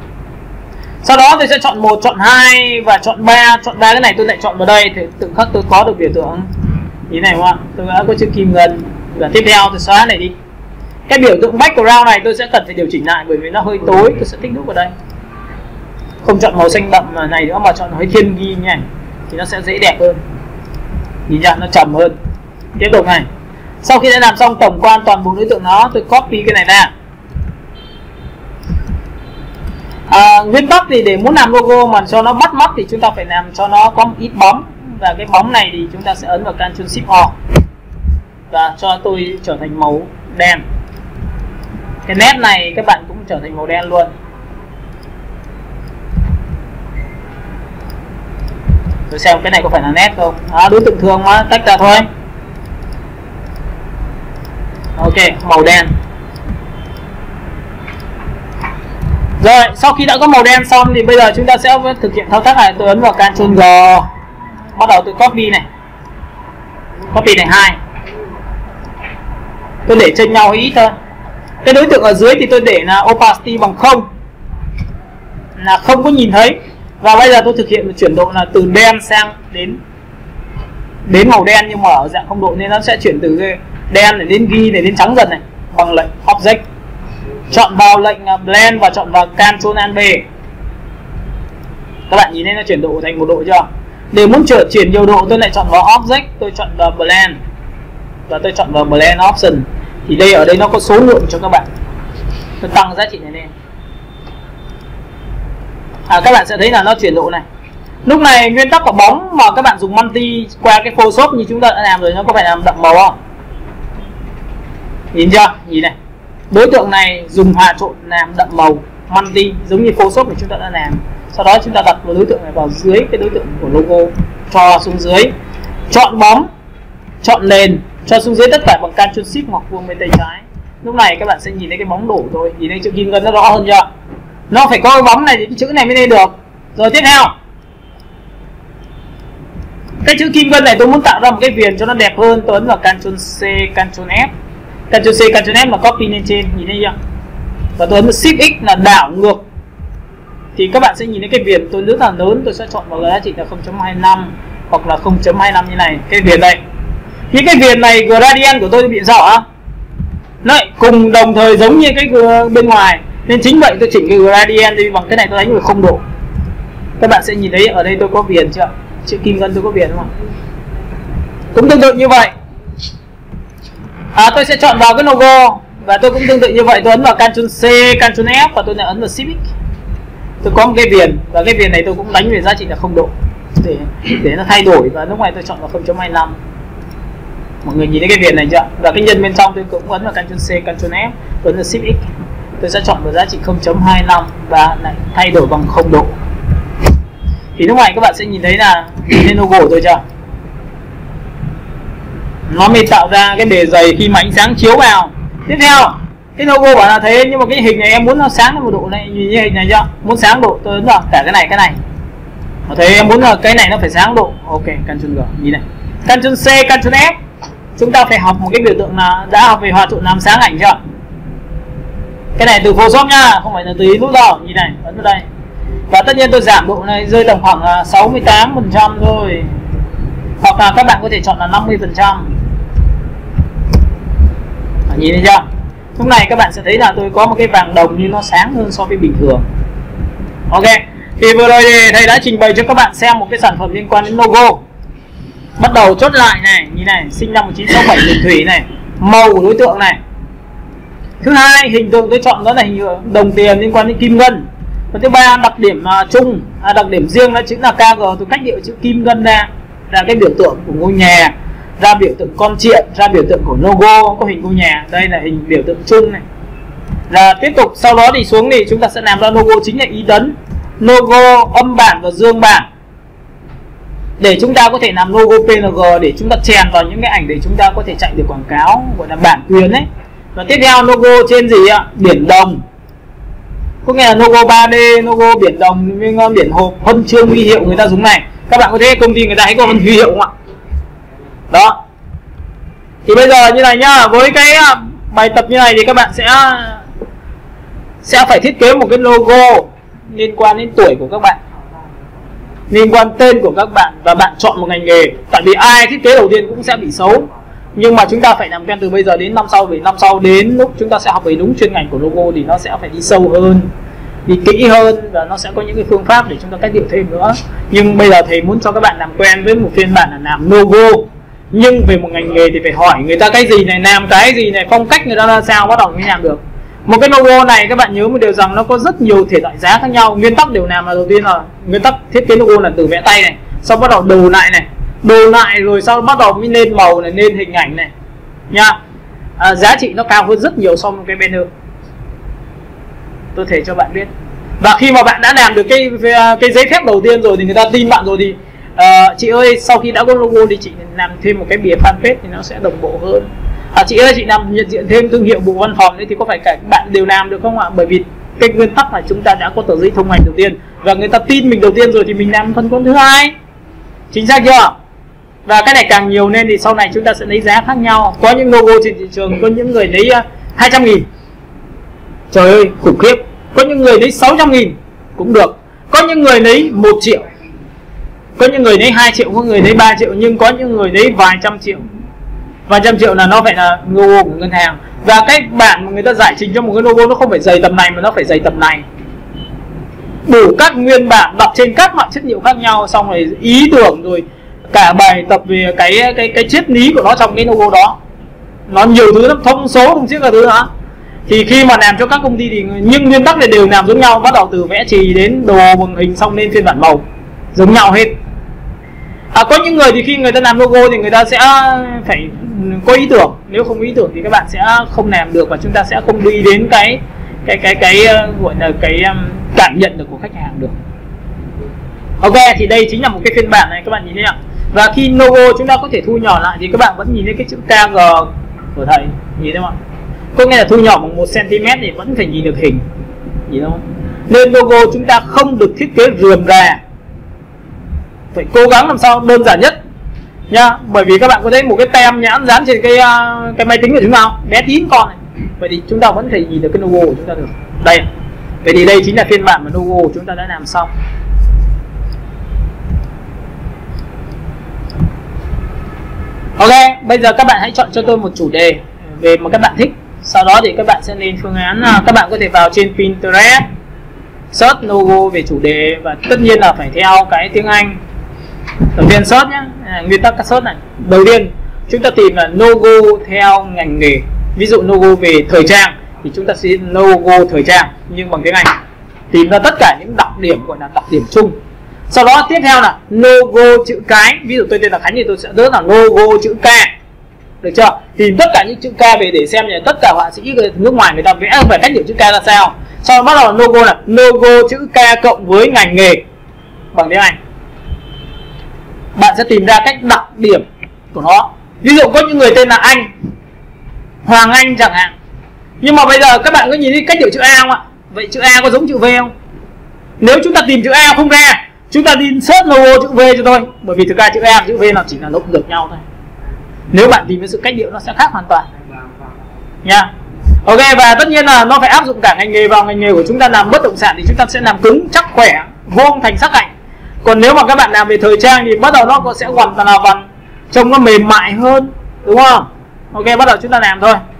Sau đó tôi sẽ chọn một, chọn hai và chọn ba. Chọn ba cái này tôi lại chọn vào đây thì tự khắc tôi có được biểu tượng như này không ạ? Tôi đã có chữ kim ngân. Và tiếp theo tôi xóa này đi. Cái biểu tượng background này tôi sẽ cần phải điều chỉnh lại bởi vì nó hơi tối, tôi sẽ tích nút vào đây. Không chọn màu xanh đậm mà này nữa mà chọn hơi thiên ghi như này thì nó sẽ dễ đẹp hơn. Nhìn nhận nó trầm hơn. Tiếp tục này. Sau khi đã làm xong tổng quan toàn bộ đối tượng nó, tôi copy cái này ra. À, nguyên tắc thì để muốn làm logo mà cho nó bắt mắt thì chúng ta phải làm cho nó có một ít bóng. Và cái bóng này thì chúng ta sẽ ấn vào Ctrl Shift O và cho tôi trở thành màu đen. Cái nét này các bạn cũng trở thành màu đen luôn. Tôi xem cái này có phải là nét không. À, đối tượng thường mà tách ra thôi. Ok, màu đen. Rồi, sau khi đã có màu đen xong thì bây giờ chúng ta sẽ thực hiện thao tác này. Tôi ấn vào Ctrl G, bắt đầu tôi copy này, copy này hai. Tôi để chênh nhau ít thôi. Cái đối tượng ở dưới thì tôi để là opacity bằng không, là không có nhìn thấy. Và bây giờ tôi thực hiện một chuyển độ là từ đen sang đến đến màu đen, nhưng mà ở dạng không độ nên nó sẽ chuyển từ đen để đến ghi để đến trắng dần này bằng lệnh Object. Chọn vào lệnh Blend và chọn vào Ctrl Alt B. Các bạn nhìn thấy nó chuyển độ thành một độ chưa? Để muốn chuyển chuyển nhiều độ tôi lại chọn vào Object, tôi chọn vào Blend và tôi chọn vào Blend Option. Thì đây ở đây nó có số lượng cho các bạn. Tôi tăng giá trị này lên. À, các bạn sẽ thấy là nó chuyển độ này. Lúc này nguyên tắc của bóng mà các bạn dùng multi qua cái Photoshop như chúng ta đã làm rồi, nó có phải làm đậm màu không? Nhìn chưa? Nhìn này. Đối tượng này dùng hòa trộn làm đậm màu multi giống như Photoshop mà chúng ta đã làm. Sau đó chúng ta đặt một đối tượng này vào dưới cái đối tượng của logo, cho xuống dưới. Chọn bóng, chọn nền, cho xuống dưới tất cả bằng Ctrl Shift hoặc vuông bên tay trái. Lúc này các bạn sẽ nhìn thấy cái bóng đổ thôi. Nhìn thấy chữ kim ngân nó rõ hơn chưa? Nó phải có cái bóng này thì cái chữ này mới lên được. Rồi tiếp theo, cái chữ kim ngân này tôi muốn tạo ra một cái viền cho nó đẹp hơn. Tôi ấn vào Ctrl C, Ctrl F, Ctrl C, Ctrl F là copy lên trên, nhìn thấy chưa? Và tôi ấn vào Shift X là đảo ngược. Thì các bạn sẽ nhìn thấy cái viền tôi rất là lớn. Tôi sẽ chọn vào giá trị là không chấm hai lăm hoặc là không chấm hai lăm như này. Cái viền đây, những cái viền này gradient của tôi bị sao hả? Nó lại cùng đồng thời giống như cái bên ngoài, nên chính vậy tôi chỉnh cái gradient đi bằng cái này tôi đánh vào không độ. Các bạn sẽ nhìn thấy ở đây tôi có viền chưa? Chữ kim ngân tôi có viền đúng không? Cũng tương tự như vậy. À, tôi sẽ chọn vào cái logo và tôi cũng tương tự như vậy, tôi ấn vào Ctrl C, Ctrl F và tôi lại ấn vào Shift X. tôi có một cái viền, và cái viền này tôi cũng đánh về giá trị là không độ để để nó thay đổi, và lúc này tôi chọn là không chấm hai lăm. Mọi người nhìn thấy cái viền này chưa? Và cái nhân bên trong tôi cũng ấn vào Ctrl C, Ctrl F, ấn vào Shift X. Tôi sẽ chọn vào giá trị không chấm hai lăm và lại thay đổi bằng không độ. Thì lúc này các bạn sẽ nhìn thấy là lên logo của tôi chưa? Nó mới tạo ra cái bề dày khi mà ánh sáng chiếu vào. Tiếp theo, cái logo bảo là thế, nhưng mà cái hình này em muốn nó sáng lên một độ này, nhìn như hình này chưa? Muốn sáng độ, tôi ấn vào cả cái này, cái này. Thế em muốn là cái này nó phải sáng độ. Ok, Ctrl G, nhìn này. Ctrl C, Ctrl F. Chúng ta phải học một cái biểu tượng là đã học về hòa trộn làm sáng ảnh chưa? Cái này từ Photoshop nhá, không phải là từ Illustrator đâu. Nhìn này, ấn vào đây. Và tất nhiên tôi giảm độ này rơi tầm khoảng sáu mươi tám phần trăm thôi. Hoặc là các bạn có thể chọn là năm mươi phần trăm. Nhìn thấy chưa? Lúc này các bạn sẽ thấy là tôi có một cái vàng đồng nhưng nó sáng hơn so với bình thường. Ok, thì vừa rồi thì thầy đã trình bày cho các bạn xem một cái sản phẩm liên quan đến logo. Bắt đầu chốt lại này, nhìn này, sinh năm một nghìn chín trăm sáu mươi bảy, Bình Thủy này, màu của đối tượng này. Thứ hai, hình tượng tôi chọn đó là hình đồng tiền liên quan đến kim ngân. Và thứ ba, đặc điểm uh, chung, à, đặc điểm riêng đó chính là ca giê, tôi cách điệu chữ kim ngân ra, là cái biểu tượng của ngôi nhà, ra biểu tượng con triện, ra biểu tượng của logo có hình ngôi nhà. Đây là hình biểu tượng chung này. Là tiếp tục sau đó thì xuống thì chúng ta sẽ làm ra logo chính là ý tấn, logo âm bản và dương bản, để chúng ta có thể làm logo pê en giê để chúng ta chèn vào những cái ảnh để chúng ta có thể chạy được quảng cáo, gọi là bản quyền đấy. Và tiếp theo logo trên gì ạ? Biển đồng, có nghĩa là logo ba D, logo biển đồng, biển hộp, huân chương huy hiệu người ta dùng này. Các bạn có thấy công ty người ta hay có huy hiệu không ạ? Đó. Thì bây giờ như này nhá, với cái bài tập như này thì các bạn sẽ sẽ phải thiết kế một cái logo liên quan đến tuổi của các bạn, liên quan tên của các bạn, và bạn chọn một ngành nghề. Tại vì ai thiết kế đầu tiên cũng sẽ bị xấu, nhưng mà chúng ta phải làm quen từ bây giờ đến năm sau, vì năm sau đến lúc chúng ta sẽ học về đúng chuyên ngành của logo thì nó sẽ phải đi sâu hơn, đi kỹ hơn, và nó sẽ có những cái phương pháp để chúng ta cách điệu thêm nữa. Nhưng bây giờ thầy muốn cho các bạn làm quen với một phiên bản là làm logo, nhưng về một ngành nghề thì phải hỏi người ta cái gì này, làm cái gì này, phong cách người ta ra sao, bắt đầu mới làm được. Một cái logo này các bạn nhớ một điều rằng nó có rất nhiều thể loại giá khác nhau. Nguyên tắc đều làm là đầu tiên là nguyên tắc thiết kế logo là từ vẽ tay này, sau bắt đầu đồ lại này, đồ lại rồi sau bắt đầu mới lên màu này, lên hình ảnh này nha. À, giá trị nó cao hơn rất nhiều so với cái banner, tôi thể cho bạn biết. Và khi mà bạn đã làm được cái cái giấy phép đầu tiên rồi thì người ta tin bạn rồi thì uh, chị ơi, sau khi đã có logo thì chị làm thêm một cái bìa fanpage thì nó sẽ đồng bộ hơn. À, chị ơi, chị làm nhận diện thêm thương hiệu bộ văn phòng đấy thì có phải cả các bạn đều làm được không ạ? Bởi vì cái nguyên tắc là chúng ta đã có tờ giấy thông hành đầu tiên và người ta tin mình đầu tiên rồi thì mình làm phần con thứ hai. Chính xác chưa? Và cái này càng nhiều nên thì sau này chúng ta sẽ lấy giá khác nhau. Có những logo trên thị trường có những người lấy uh, hai trăm nghìn, trời ơi khủng khiếp. Có những người lấy sáu trăm nghìn cũng được. Có những người lấy một triệu, có những người lấy hai triệu, có người lấy ba triệu, nhưng có những người lấy vài trăm triệu. Vài trăm triệu là nó phải là logo của ngân hàng. Và cái bản mà người ta giải trình cho một cái logo nó không phải dày tầm này mà nó phải dày tầm này, đủ các nguyên bản đặt trên các loại chất liệu khác nhau, xong rồi ý tưởng rồi cả bài tập về cái cái cái triết lý của nó trong cái logo đó. Nó nhiều thứ lắm, thông số thông chiếc là thứ đó. Thì khi mà làm cho các công ty thì nhưng nguyên tắc này đều làm giống nhau, bắt đầu từ vẽ chì đến đồ bằng hình xong lên phiên bản màu giống nhau hết. À, có những người thì khi người ta làm logo thì người ta sẽ phải có ý tưởng, nếu không có ý tưởng thì các bạn sẽ không làm được và chúng ta sẽ không đi đến cái cái cái cái, cái gọi là cái cảm nhận được của khách hàng được. Ok, thì đây chính là một cái phiên bản này các bạn nhìn thấy ạ. Và khi logo chúng ta có thể thu nhỏ lại thì các bạn vẫn nhìn thấy cái chữ ca giê của thầy, nhìn thấy không ạ? Có nghĩa là thu nhỏ bằng một xăng-ti-mét thì vẫn phải nhìn được hình, nhìn không? Nên logo chúng ta không được thiết kế rườm rà, phải cố gắng làm sao đơn giản nhất nha. Bởi vì các bạn có thấy một cái tem nhãn dán trên cái cái máy tính của chúng ta không? Bé tí con này. Vậy thì chúng ta vẫn phải nhìn được cái logo của chúng ta được. Đây. Vậy thì đây chính là phiên bản mà logo của chúng ta đã làm xong. Ok, bây giờ các bạn hãy chọn cho tôi một chủ đề về mà các bạn thích. Sau đó thì các bạn sẽ lên phương án, các bạn có thể vào trên Pinterest search logo về chủ đề, và tất nhiên là phải theo cái tiếng Anh. Đầu tiên search nhé, nguyên tắc search này. Đầu tiên chúng ta tìm là logo theo ngành nghề. Ví dụ logo về thời trang thì chúng ta sẽ logo thời trang nhưng bằng tiếng Anh. tìm ra tất cả những đặc điểm gọi là đặc điểm chung. Sau đó tiếp theo là logo chữ cái. Ví dụ tôi tên là Khánh thì tôi sẽ rớt là logo chữ K, được chưa? Tìm tất cả những chữ K về để xem là tất cả họa sĩ nước ngoài người ta vẽ về cách hiểu chữ K ra sao. Sau đó bắt đầu là logo là logo chữ K cộng với ngành nghề bằng tiếng Anh. Bạn sẽ tìm ra cách đặc điểm của nó. Ví dụ có những người tên là Anh, Hoàng Anh chẳng hạn. Nhưng mà bây giờ các bạn có nhìn thấy cách hiểu chữ A không ạ? Vậy chữ A có giống chữ V không? Nếu chúng ta tìm chữ A không ra, chúng ta đi search logo chữ V cho tôi. Bởi vì thực ra chữ A và chữ V nó chỉ là lộn ngược nhau thôi. Nếu bạn tìm cái sự cách điệu nó sẽ khác hoàn toàn nha. Ok, và tất nhiên là nó phải áp dụng cả ngành nghề vào. Ngành nghề của chúng ta làm bất động sản thì chúng ta sẽ làm cứng, chắc, khỏe, vuông thành sắc cạnh. Còn nếu mà các bạn làm về thời trang thì bắt đầu nó sẽ hoàn toàn là vằn, trông nó mềm mại hơn, đúng không? Ok, bắt đầu chúng ta làm thôi.